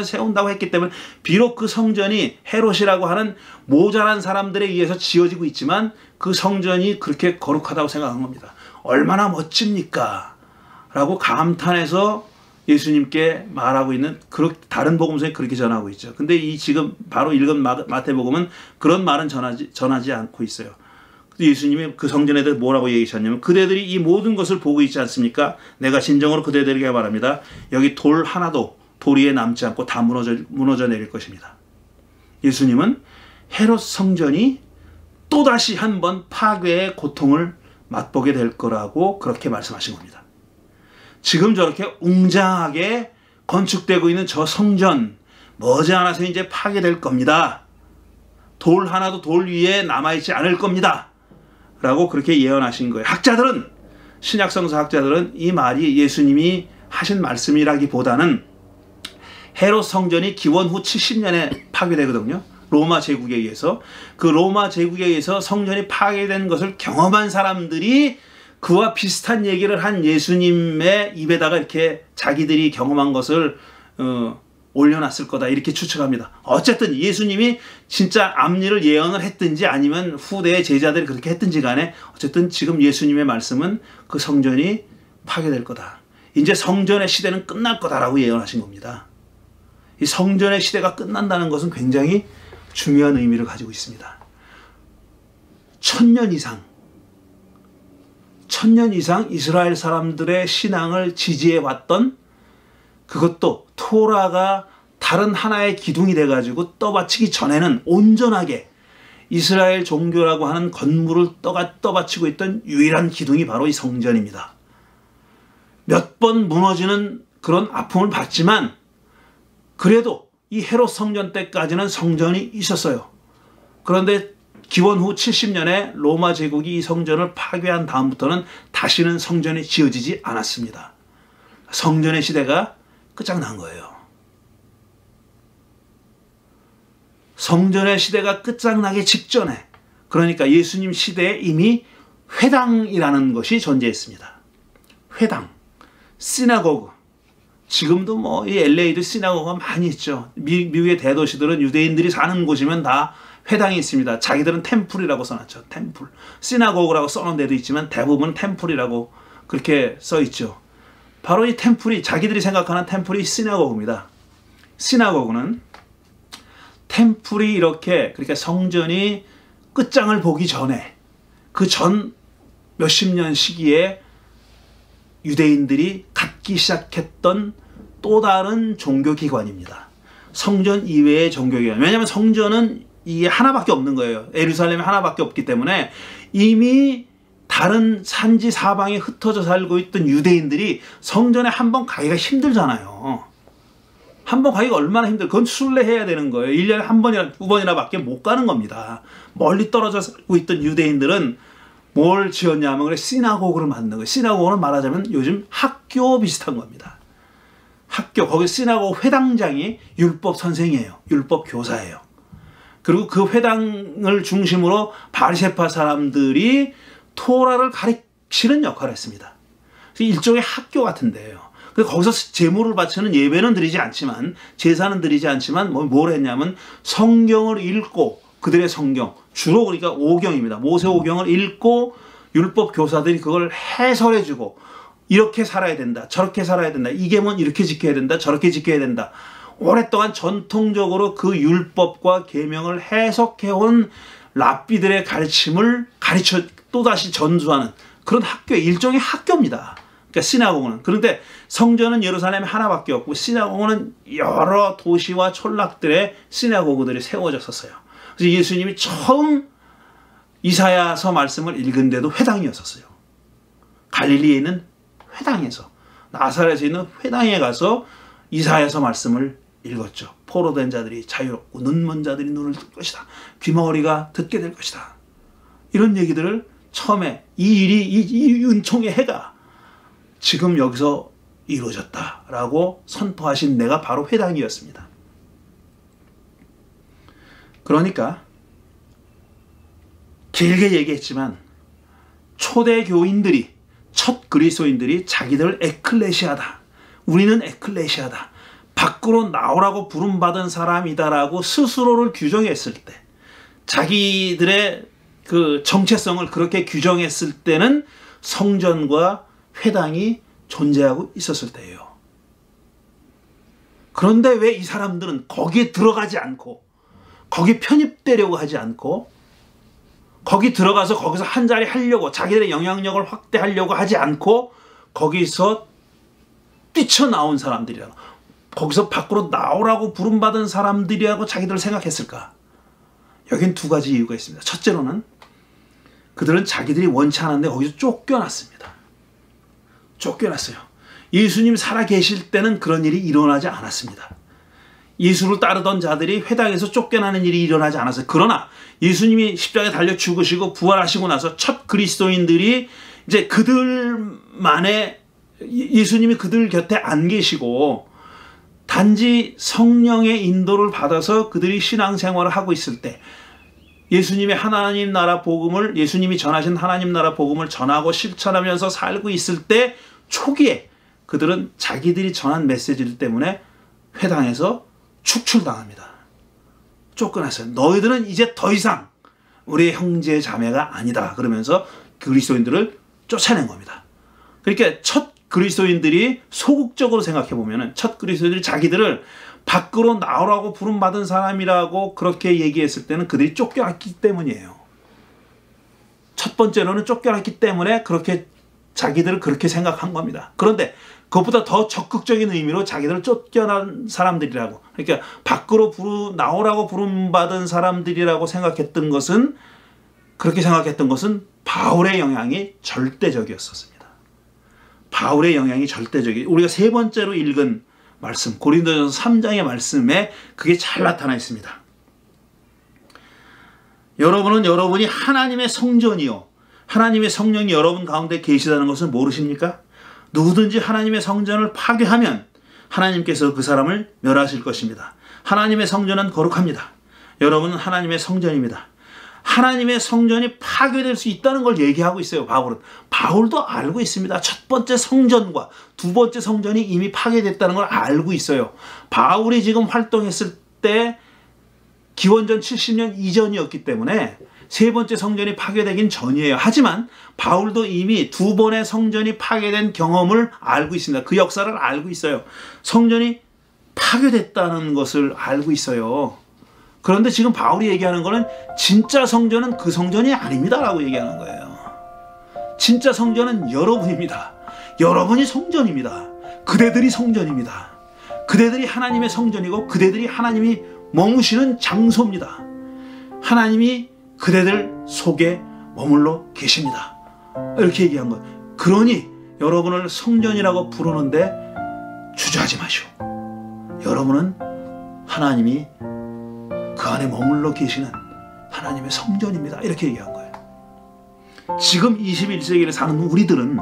비록 그 성전이 헤롯이라고 하는 모자란 사람들에 의해서 지어지고 있지만 그 성전이 그렇게 거룩하다고 생각한 겁니다. 얼마나 멋집니까? 라고 감탄해서 예수님께 말하고 있는 다른 복음서에 그렇게 전하고 있죠. 근데 이 지금 바로 읽은 마태복음은 그런 말은 전하지 않고 있어요. 예수님이 그 성전에 대해 뭐라고 얘기하셨냐면 그대들이 이 모든 것을 보고 있지 않습니까? 내가 진정으로 그대들에게 말합니다. 여기 돌 하나도 돌 위에 남지 않고 다 무너져 내릴 것입니다. 예수님은 헤롯 성전이 또다시 한번 파괴의 고통을 맛보게 될 거라고 그렇게 말씀하신 겁니다. 지금 저렇게 웅장하게 건축되고 있는 저 성전 머지않아서 이제 파괴될 겁니다. 돌 하나도 돌 위에 남아있지 않을 겁니다. 라고 그렇게 예언하신 거예요. 학자들은, 신약성서 학자들은 이 말이 예수님이 하신 말씀이라기보다는 헤롯 성전이 기원 후 70년에 파괴되거든요. 로마 제국에 의해서. 그 로마 제국에 의해서 성전이 파괴된 것을 경험한 사람들이 그와 비슷한 얘기를 한 예수님의 입에다가 이렇게 자기들이 경험한 것을 올려놨을 거다 이렇게 추측합니다. 어쨌든 예수님이 진짜 앞일을 예언을 했든지 아니면 후대의 제자들이 그렇게 했든지 간에 어쨌든 지금 예수님의 말씀은 그 성전이 파괴될 거다. 이제 성전의 시대는 끝날 거다라고 예언하신 겁니다. 이 성전의 시대가 끝난다는 것은 굉장히 중요한 의미를 가지고 있습니다. 1000년 이상 이스라엘 사람들의 신앙을 지지해왔던 그것도 토라가 다른 하나의 기둥이 돼가지고 떠받치기 전에는 온전하게 이스라엘 종교라고 하는 건물을 떠받치고 있던 유일한 기둥이 바로 이 성전입니다. 몇 번 무너지는 그런 아픔을 받지만 그래도 이 헤롯 성전 때까지는 성전이 있었어요. 그런데 기원 후 70년에 로마 제국이 이 성전을 파괴한 다음부터는 다시는 성전이 지어지지 않았습니다. 성전의 시대가 끝장난 거예요. 성전의 시대가 끝장나기 직전에, 그러니까 예수님 시대에 이미 회당이라는 것이 존재했습니다. 회당, 시나고그. 지금도 뭐 이 LA도 시나고그가 많이 있죠. 미국의 대도시들은 유대인들이 사는 곳이면 다 회당이 있습니다. 자기들은 템플이라고 써놨죠. 템플. 시나고그라고 써놓은 데도 있지만 대부분 템플이라고 그렇게 써있죠. 바로 이 템플이, 자기들이 생각하는 템플이 시나고그입니다. 시나고그는 템플이 이렇게, 그러니까 성전이 끝장을 보기 전에, 그 전 몇십 년 시기에 유대인들이 갖기 시작했던 또 다른 종교기관입니다. 성전 이외의 종교기관. 왜냐하면 성전은 이게 하나밖에 없는 거예요. 예루살렘에 하나밖에 없기 때문에 이미 다른 산지 사방에 흩어져 살고 있던 유대인들이 성전에 한번 가기가 힘들잖아요. 한번 가기가 얼마나 힘들어요. 그건 순례해야 되는 거예요. 1년에 한 번이나 두 번이나 밖에 못 가는 겁니다. 멀리 떨어져 살고 있던 유대인들은 뭘 지었냐면 그래 시나고그를 만든 거예요. 시나고그는 말하자면 요즘 학교 비슷한 겁니다. 학교, 거기 시나고그 회당장이 율법 선생이에요. 율법 교사예요. 그리고 그 회당을 중심으로 바리새파 사람들이 토라를 가르치는 역할을 했습니다. 일종의 학교 같은 데예요. 거기서 제물을 바치는 예배는 드리지 않지만, 제사는 드리지 않지만 뭘 했냐면 성경을 읽고, 그들의 성경, 주로 그러니까 오경입니다. 모세오경을 읽고 율법 교사들이 그걸 해설해주고, 이렇게 살아야 된다, 저렇게 살아야 된다, 이 계명은 이렇게 지켜야 된다, 저렇게 지켜야 된다. 오랫동안 전통적으로 그 율법과 계명을 해석해온 랍비들의 가르침을 가르쳐 또다시 전수하는 그런 학교의 일종의 학교입니다. 그러니까 시나고그는. 그런데 성전은 예루살렘에 하나밖에 없고 시나고그는 여러 도시와 촌락들의 시나고그들이 세워졌었어요. 그래서 예수님이 처음 이사야서 말씀을 읽은 데도 회당이었었어요. 갈릴리에 있는 회당에서, 나사렛에 있는 회당에 가서 이사야서 말씀을 읽었죠. 포로된 자들이 자유롭고 눈먼 자들이 눈을 뜰 것이다. 귀머거리가 듣게 될 것이다. 이런 얘기들을 처음에 이 일이 이 은총의 해가 지금 여기서 이루어졌다라고 선포하신 내가 바로 회당이었습니다. 그러니까 길게 얘기했지만 초대 교인들이, 첫 그리스도인들이 자기들 에클레시아다, 우리는 에클레시아다, 밖으로 나오라고 부름받은 사람이다라고 스스로를 규정했을 때, 자기들의 그 정체성을 그렇게 규정했을 때는 성전과 회당이 존재하고 있었을 때예요. 그런데 왜 이 사람들은 거기에 들어가지 않고, 거기에 편입되려고 하지 않고, 거기 들어가서 거기서 한 자리 하려고, 자기들의 영향력을 확대하려고 하지 않고 거기서 뛰쳐나온 사람들이라고, 거기서 밖으로 나오라고 부름받은 사람들이라고 자기들을 생각했을까? 여긴 두 가지 이유가 있습니다. 첫째로는 그들은 자기들이 원치 않았는데 거기서 쫓겨났습니다. 쫓겨났어요. 예수님 살아계실 때는 그런 일이 일어나지 않았습니다. 예수를 따르던 자들이 회당에서 쫓겨나는 일이 일어나지 않았어요. 그러나 예수님이 십자가에 달려 죽으시고 부활하시고 나서 첫 그리스도인들이 이제 그들만의, 예수님이 그들 곁에 안 계시고 단지 성령의 인도를 받아서 그들이 신앙생활을 하고 있을 때, 예수님의 하나님 나라 복음을, 예수님이 전하신 하나님 나라 복음을 전하고 실천하면서 살고 있을 때 초기에 그들은 자기들이 전한 메시지들 때문에 회당에서 축출당합니다. 쫓겨났어요. 너희들은 이제 더 이상 우리의 형제 자매가 아니다, 그러면서 그리스도인들을 쫓아낸 겁니다. 그러니까 첫 그리스도인들이 소극적으로 생각해 보면은, 첫 그리스도인들이 자기들을 밖으로 나오라고 부름받은 사람이라고 그렇게 얘기했을 때는 그들이 쫓겨났기 때문이에요. 첫 번째로는 쫓겨났기 때문에 그렇게 자기들을 그렇게 생각한 겁니다. 그런데 그것보다 더 적극적인 의미로 자기들을 쫓겨난 사람들이라고, 그러니까 밖으로 나오라고 부름받은 사람들이라고 생각했던 것은, 그렇게 생각했던 것은 바울의 영향이 절대적이었습니다. 바울의 영향이 절대적이에요. 우리가 세 번째로 읽은 말씀, 고린도전서 3장의 말씀에 그게 잘 나타나 있습니다. 여러분은 여러분이 하나님의 성전이요, 하나님의 성령이 여러분 가운데 계시다는 것을 모르십니까? 누구든지 하나님의 성전을 파괴하면 하나님께서 그 사람을 멸하실 것입니다. 하나님의 성전은 거룩합니다. 여러분은 하나님의 성전입니다. 하나님의 성전이 파괴될 수 있다는 걸 얘기하고 있어요, 바울은. 바울도 알고 있습니다. 첫 번째 성전과 두 번째 성전이 이미 파괴됐다는 걸 알고 있어요. 바울이 지금 활동했을 때 기원전 70년 이전이었기 때문에 세 번째 성전이 파괴되긴 전이에요. 하지만 바울도 이미 두 번의 성전이 파괴된 경험을 알고 있습니다. 그 역사를 알고 있어요. 성전이 파괴됐다는 것을 알고 있어요. 그런데 지금 바울이 얘기하는 거는 진짜 성전은 그 성전이 아닙니다 라고 얘기하는 거예요. 진짜 성전은 여러분입니다. 여러분이 성전입니다. 그대들이 성전입니다. 그대들이 하나님의 성전이고 그대들이 하나님이 머무시는 장소입니다. 하나님이 그대들 속에 머물러 계십니다. 이렇게 얘기한 거예요. 그러니 여러분을 성전이라고 부르는데 주저하지 마시오. 여러분은 하나님이 그 안에 머물러 계시는 하나님의 성전입니다. 이렇게 얘기한 거예요. 지금 21세기를 사는 우리들은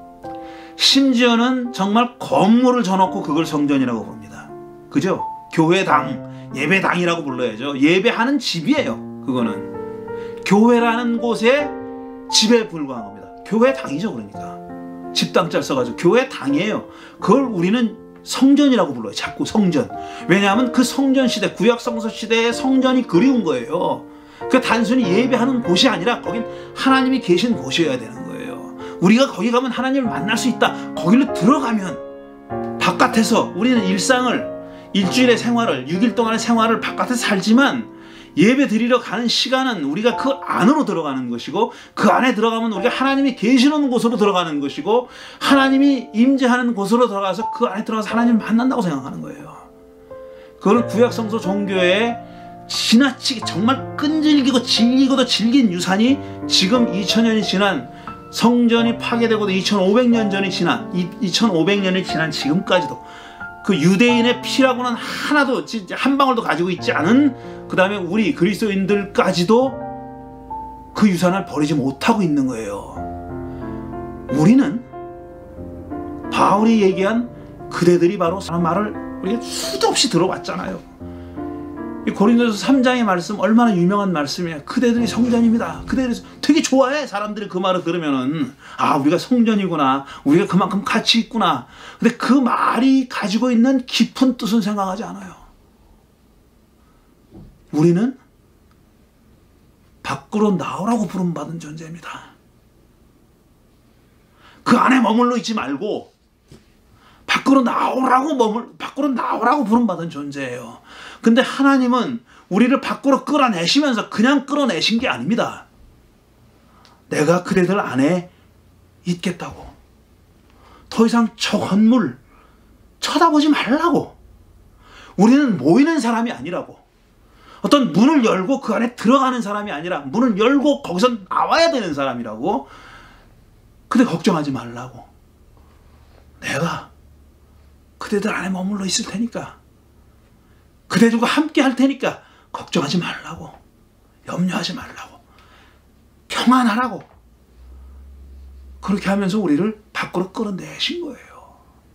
심지어는 정말 건물을 져놓고 그걸 성전이라고 봅니다. 그죠? 교회당, 예배당이라고 불러야죠. 예배하는 집이에요. 그거는 교회라는 곳에 집에 불과한 겁니다. 교회당이죠. 그러니까 집당자를 써가지고 교회당이에요. 그걸 우리는 성전이라고 불러요. 자꾸 성전. 왜냐하면 그 성전 시대, 구약 성서 시대의 성전이 그리운 거예요. 그 단순히 예배하는 곳이 아니라 거긴 하나님이 계신 곳이어야 되는 거예요. 우리가 거기 가면 하나님을 만날 수 있다. 거기로 들어가면, 바깥에서 우리는 일상을, 일주일의 생활을, 6일 동안의 생활을 바깥에서 살지만 예배 드리러 가는 시간은 우리가 그 안으로 들어가는 것이고, 그 안에 들어가면 우리가 하나님이 계시는 곳으로 들어가는 것이고, 하나님이 임재하는 곳으로 들어가서 그 안에 들어가서 하나님을 만난다고 생각하는 거예요. 그걸 구약성서 종교의 지나치게 정말 끈질기고 질기고도 질긴 유산이 지금 2000년이 지난, 성전이 파괴되고도 2500년 전이 지난, 2500년이 지난 지금까지도 그 유대인의 피라고는 하나도 진짜 한 방울도 가지고 있지 않은, 그 다음에 우리 그리스도인들까지도 그 유산을 버리지 못하고 있는 거예요. 우리는 바울이 얘기한 그대들이 바로 그 말을 우리가 수도 없이 들어왔잖아요. 이 고린도서 3장의 말씀 얼마나 유명한 말씀이에요. 그대들이 성전입니다. 그대들이 되게 좋아해. 사람들이 그 말을 들으면은 아, 우리가 성전이구나, 우리가 그만큼 가치 있구나. 근데 그 말이 가지고 있는 깊은 뜻은 생각하지 않아요. 우리는 밖으로 나오라고 부름받은 존재입니다. 그 안에 머물러 있지 말고 밖으로 나오라고 부름받은 존재예요. 근데 하나님은 우리를 밖으로 끌어내시면서 그냥 끌어내신 게 아닙니다. 내가 그대들 안에 있겠다고. 더 이상 저 건물 쳐다보지 말라고. 우리는 모이는 사람이 아니라고. 어떤 문을 열고 그 안에 들어가는 사람이 아니라 문을 열고 거기서 나와야 되는 사람이라고. 근데 걱정하지 말라고. 내가 그대들 안에 머물러 있을 테니까, 그대들과 함께 할 테니까 걱정하지 말라고, 염려하지 말라고, 평안하라고. 그렇게 하면서 우리를 밖으로 끌어내신 거예요.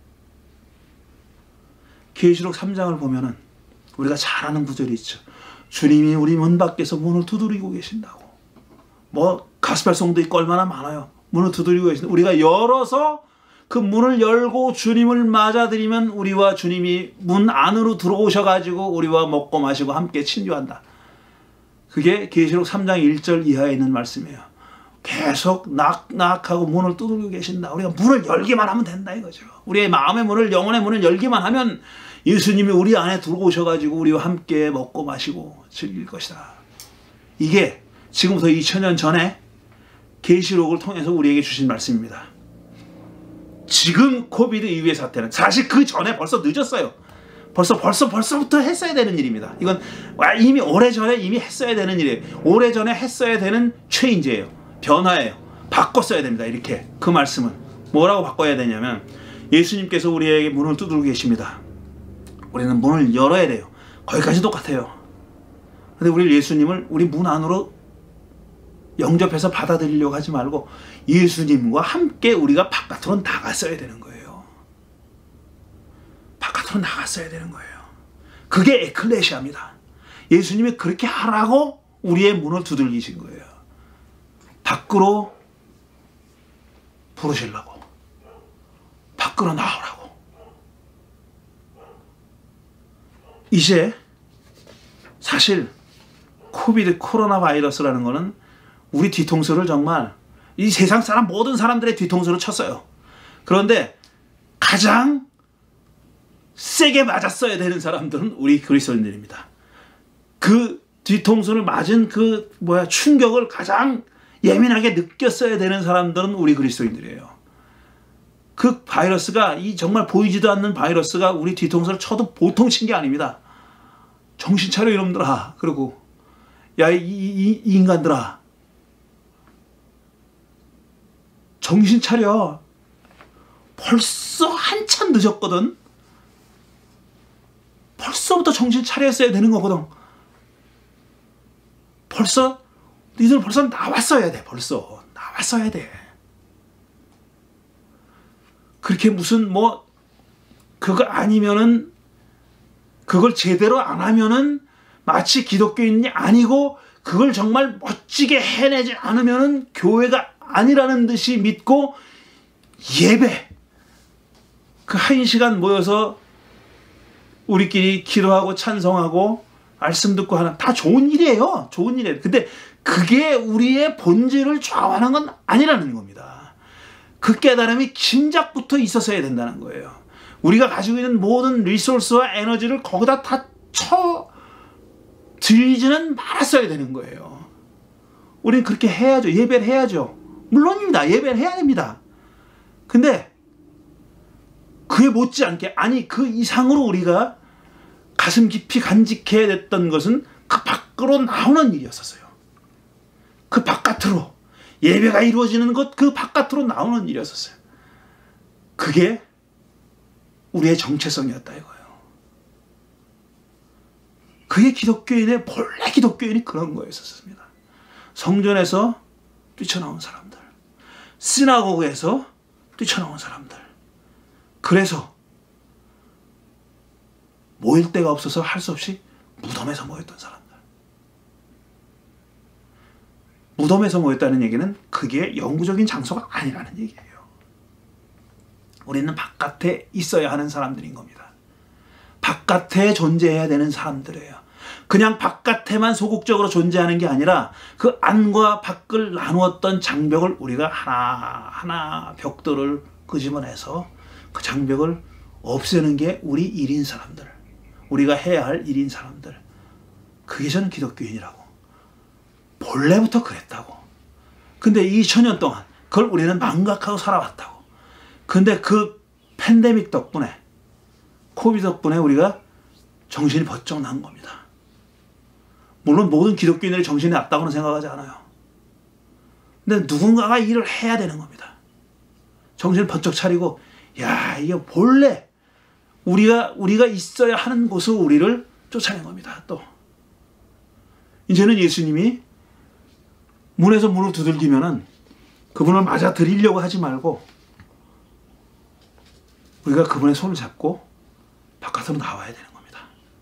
계시록 3장을 보면은 우리가 잘 아는 구절이 있죠. 주님이 우리 문 밖에서 문을 두드리고 계신다고. 뭐 가스펠송도 있고 얼마나 많아요. 문을 두드리고 계신다. 우리가 열어서 그 문을 열고 주님을 맞아들이면 우리와 주님이 문 안으로 들어오셔가지고 우리와 먹고 마시고 함께 친교한다. 그게 계시록 3장 1절 이하에 있는 말씀이에요. 계속 낙낙하고 문을 두드리고 계신다. 우리가 문을 열기만 하면 된다 이거죠. 우리의 마음의 문을, 영혼의 문을 열기만 하면 예수님이 우리 안에 들어오셔가지고 우리와 함께 먹고 마시고 즐길 것이다. 이게 지금부터 2000년 전에 계시록을 통해서 우리에게 주신 말씀입니다. 지금 코비드 이후의 사태는 사실 그 전에 벌써 늦었어요. 벌써부터 했어야 되는 일입니다. 이건 이미 오래전에 이미 했어야 되는 일이에요. 오래전에 했어야 되는 체인지예요. 변화예요. 바꿨어야 됩니다. 이렇게 그 말씀은 뭐라고 바꿔야 되냐면, 예수님께서 우리에게 문을 두드리고 계십니다. 우리는 문을 열어야 돼요. 거기까지 똑같아요. 근데 우리 예수님을 우리 문 안으로 영접해서 받아들이려고 하지 말고 예수님과 함께 우리가 바깥으로 나갔어야 되는 거예요. 바깥으로 나갔어야 되는 거예요. 그게 에클레시아입니다. 예수님이 그렇게 하라고 우리의 문을 두들기신 거예요. 밖으로 부르시려고, 밖으로 나오라고. 이제 사실 코로나 바이러스라는 거는 우리 뒤통수를 정말 이 세상 사람 모든 사람들의 뒤통수를 쳤어요. 그런데 가장 세게 맞았어야 되는 사람들은 우리 그리스도인들입니다. 그 뒤통수를 맞은 충격을 가장 예민하게 느꼈어야 되는 사람들은 우리 그리스도인들이에요. 그 바이러스가, 이 정말 보이지도 않는 바이러스가 우리 뒤통수를 쳐도 보통 친 게 아닙니다. 정신 차려 이놈들아. 그리고 야, 이 인간들아, 정신 차려. 벌써 한참 늦었거든. 벌써부터 정신 차렸어야 되는 거거든. 니들 벌써 나왔어야 돼. 벌써 나왔어야 돼. 그렇게 무슨 그거 아니면은, 그걸 제대로 안 하면은 마치 기독교인이 아니고, 그걸 정말 멋지게 해내지 않으면은 교회가 아니라는 듯이 믿고, 예배 그 1시간 모여서 우리끼리 기도하고 찬송하고 말씀 듣고 하는, 다 좋은 일이에요. 좋은 일이에요. 근데 그게 우리의 본질을 좌우하는 건 아니라는 겁니다. 그 깨달음이 진작부터 있었어야 된다는 거예요. 우리가 가지고 있는 모든 리소스와 에너지를 거기다 다 들이지는 말았어야 되는 거예요. 우리는 그렇게 해야죠. 예배를 해야죠. 물론입니다. 예배를 해야 됩니다. 근데 그에 못지않게, 아니 그 이상으로 우리가 가슴 깊이 간직해야 됐던 것은 그 밖으로 나오는 일이었었어요. 그 바깥으로, 예배가 이루어지는 것 그 바깥으로 나오는 일이었었어요. 그게 우리의 정체성이었다 이거예요. 그게 기독교인의 본래 기독교인이 그런 거였었습니다. 성전에서 뛰쳐나온 사람들, 시나고그에서 뛰쳐나온 사람들, 그래서 모일 데가 없어서 할 수 없이 무덤에서 모였던 사람들. 무덤에서 모였다는 얘기는 그게 영구적인 장소가 아니라는 얘기예요. 우리는 바깥에 있어야 하는 사람들인 겁니다. 바깥에 존재해야 되는 사람들이에요. 그냥 바깥에만 소극적으로 존재하는 게 아니라 그 안과 밖을 나누었던 장벽을 우리가 하나하나 벽돌을 끄집어내서 그 장벽을 없애는 게 우리 일인 사람들, 우리가 해야 할 일인 사람들. 그게 저는 기독교인이라고. 본래부터 그랬다고. 근데 2000년 동안 그걸 우리는 망각하고 살아왔다고. 근데 그 팬데믹 덕분에, 코비드 덕분에 우리가 정신이 번쩍 난 겁니다. 물론 모든 기독교인들이 정신이 났다고는 생각하지 않아요. 근데 누군가가 일을 해야 되는 겁니다. 정신을 번쩍 차리고, 야, 이게 본래 우리가 있어야 하는 곳으로 우리를 쫓아낸 겁니다. 또 이제는 예수님이 문에서 문을 두들기면은 그분을 맞아 들이려고 하지 말고 우리가 그분의 손을 잡고 바깥으로 나와야 되는 겁니다.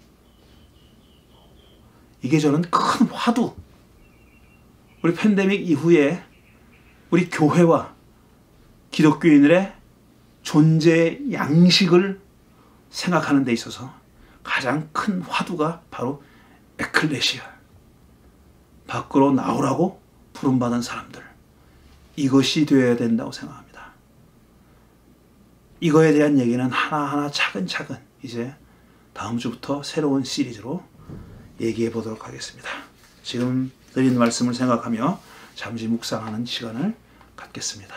이게 저는 큰 화두, 우리 팬데믹 이후에 우리 교회와 기독교인들의 존재 양식을 생각하는 데 있어서 가장 큰 화두가 바로 에클레시아, 밖으로 나오라고 부름받은 사람들, 이것이 되어야 된다고 생각합니다. 이거에 대한 얘기는 하나하나 차근차근 이제 다음 주부터 새로운 시리즈로 얘기해 보도록 하겠습니다. 지금 드린 말씀을 생각하며 잠시 묵상하는 시간을 갖겠습니다.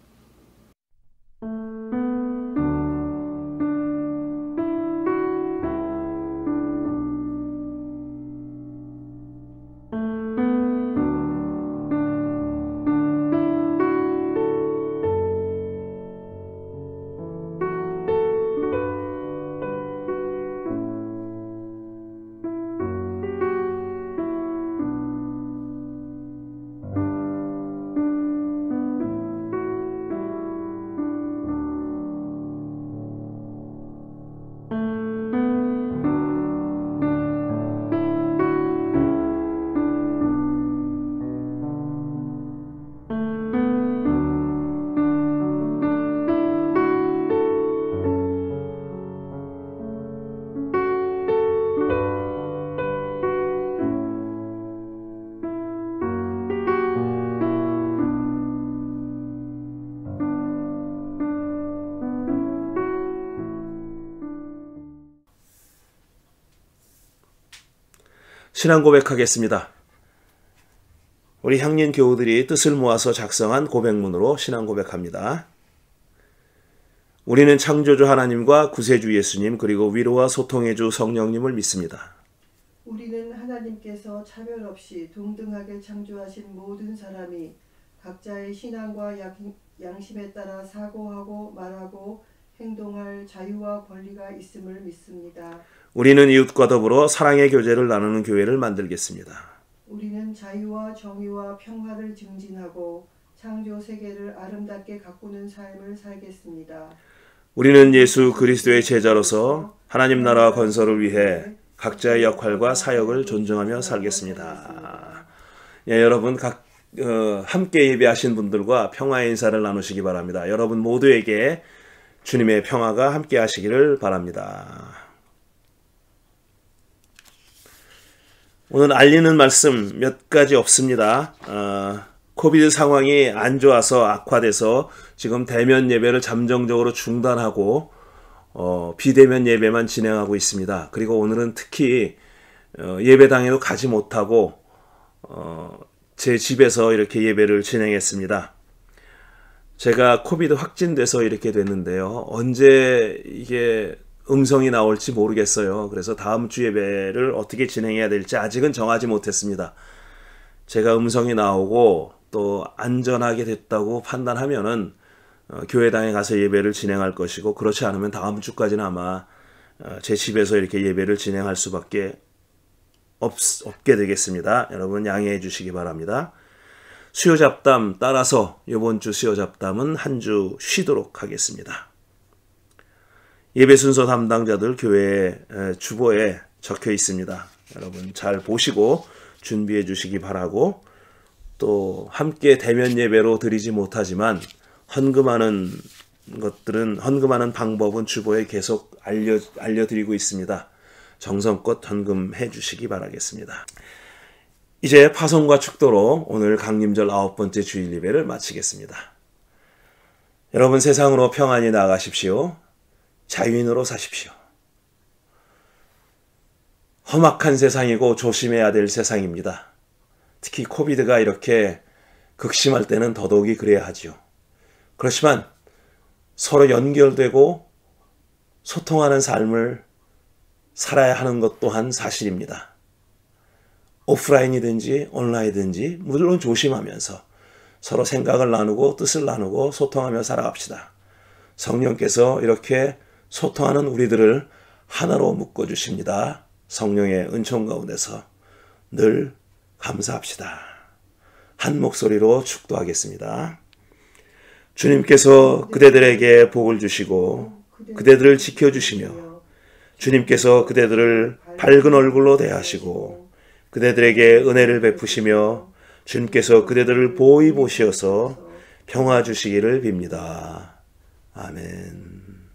신앙 고백하겠습니다. 우리 향린 교우들이 뜻을 모아서 작성한 고백문으로 신앙 고백합니다. 우리는 창조주 하나님과 구세주 예수님 그리고 위로와 소통의 주 성령님을 믿습니다. 우리는 하나님께서 차별 없이 동등하게 창조하신 모든 사람이 각자의 신앙과 양심에 따라 사고하고 말하고 행동할 자유와 권리가 있음을 믿습니다. 우리는 이웃과 더불어 사랑의 교제를 나누는 교회를 만들겠습니다. 우리는 자유와 정의와 평화를 증진하고 창조 세계를 아름답게 가꾸는 삶을 살겠습니다. 우리는 예수 그리스도의 제자로서 하나님 나라 건설을 위해 각자의 역할과 사역을 존중하며 살겠습니다. 예, 여러분 함께 예배하신 분들과 평화의 인사를 나누시기 바랍니다. 여러분 모두에게 주님의 평화가 함께 하시기를 바랍니다. 오늘 알리는 말씀 몇 가지 없습니다. 코비드 상황이 안 좋아서 악화돼서 지금 대면 예배를 잠정적으로 중단하고 비대면 예배만 진행하고 있습니다. 그리고 오늘은 특히 예배당에도 가지 못하고 제 집에서 이렇게 예배를 진행했습니다. 제가 코비드 확진돼서 이렇게 됐는데요. 언제 이게 음성이 나올지 모르겠어요. 그래서 다음 주 예배를 어떻게 진행해야 될지 아직은 정하지 못했습니다. 제가 음성이 나오고 또 안전하게 됐다고 판단하면은 교회당에 가서 예배를 진행할 것이고, 그렇지 않으면 다음 주까지는 아마 제 집에서 이렇게 예배를 진행할 수밖에 없게 되겠습니다. 여러분 양해해 주시기 바랍니다. 수요잡담 따라서 이번 주 수요잡담은 한 주 쉬도록 하겠습니다. 예배 순서 담당자들 교회 주보에 적혀 있습니다. 여러분 잘 보시고 준비해 주시기 바라고, 또 함께 대면 예배로 드리지 못하지만 헌금하는 방법은 주보에 계속 알려드리고 있습니다. 정성껏 헌금해 주시기 바라겠습니다. 이제 파송과 축도로 오늘 강림절 9번째 주일 예배를 마치겠습니다. 여러분 세상으로 평안히 나가십시오. 자유인으로 사십시오. 험악한 세상이고 조심해야 될 세상입니다. 특히 코비드가 이렇게 극심할 때는 더더욱이 그래야 하지요. 그렇지만 서로 연결되고 소통하는 삶을 살아야 하는 것 또한 사실입니다. 오프라인이든지 온라인이든지 물론 조심하면서 서로 생각을 나누고 뜻을 나누고 소통하며 살아갑시다. 성령께서 이렇게 소통하는 우리들을 하나로 묶어주십니다. 성령의 은총 가운데서 늘 감사합시다. 한 목소리로 축도하겠습니다. 주님께서 그대들에게 복을 주시고 그대들을 지켜주시며 주님께서 그대들을 밝은 얼굴로 대하시고 그대들에게 은혜를 베푸시며 주님께서 그대들을 보호히 보시어서 평화 주시기를 빕니다. 아멘.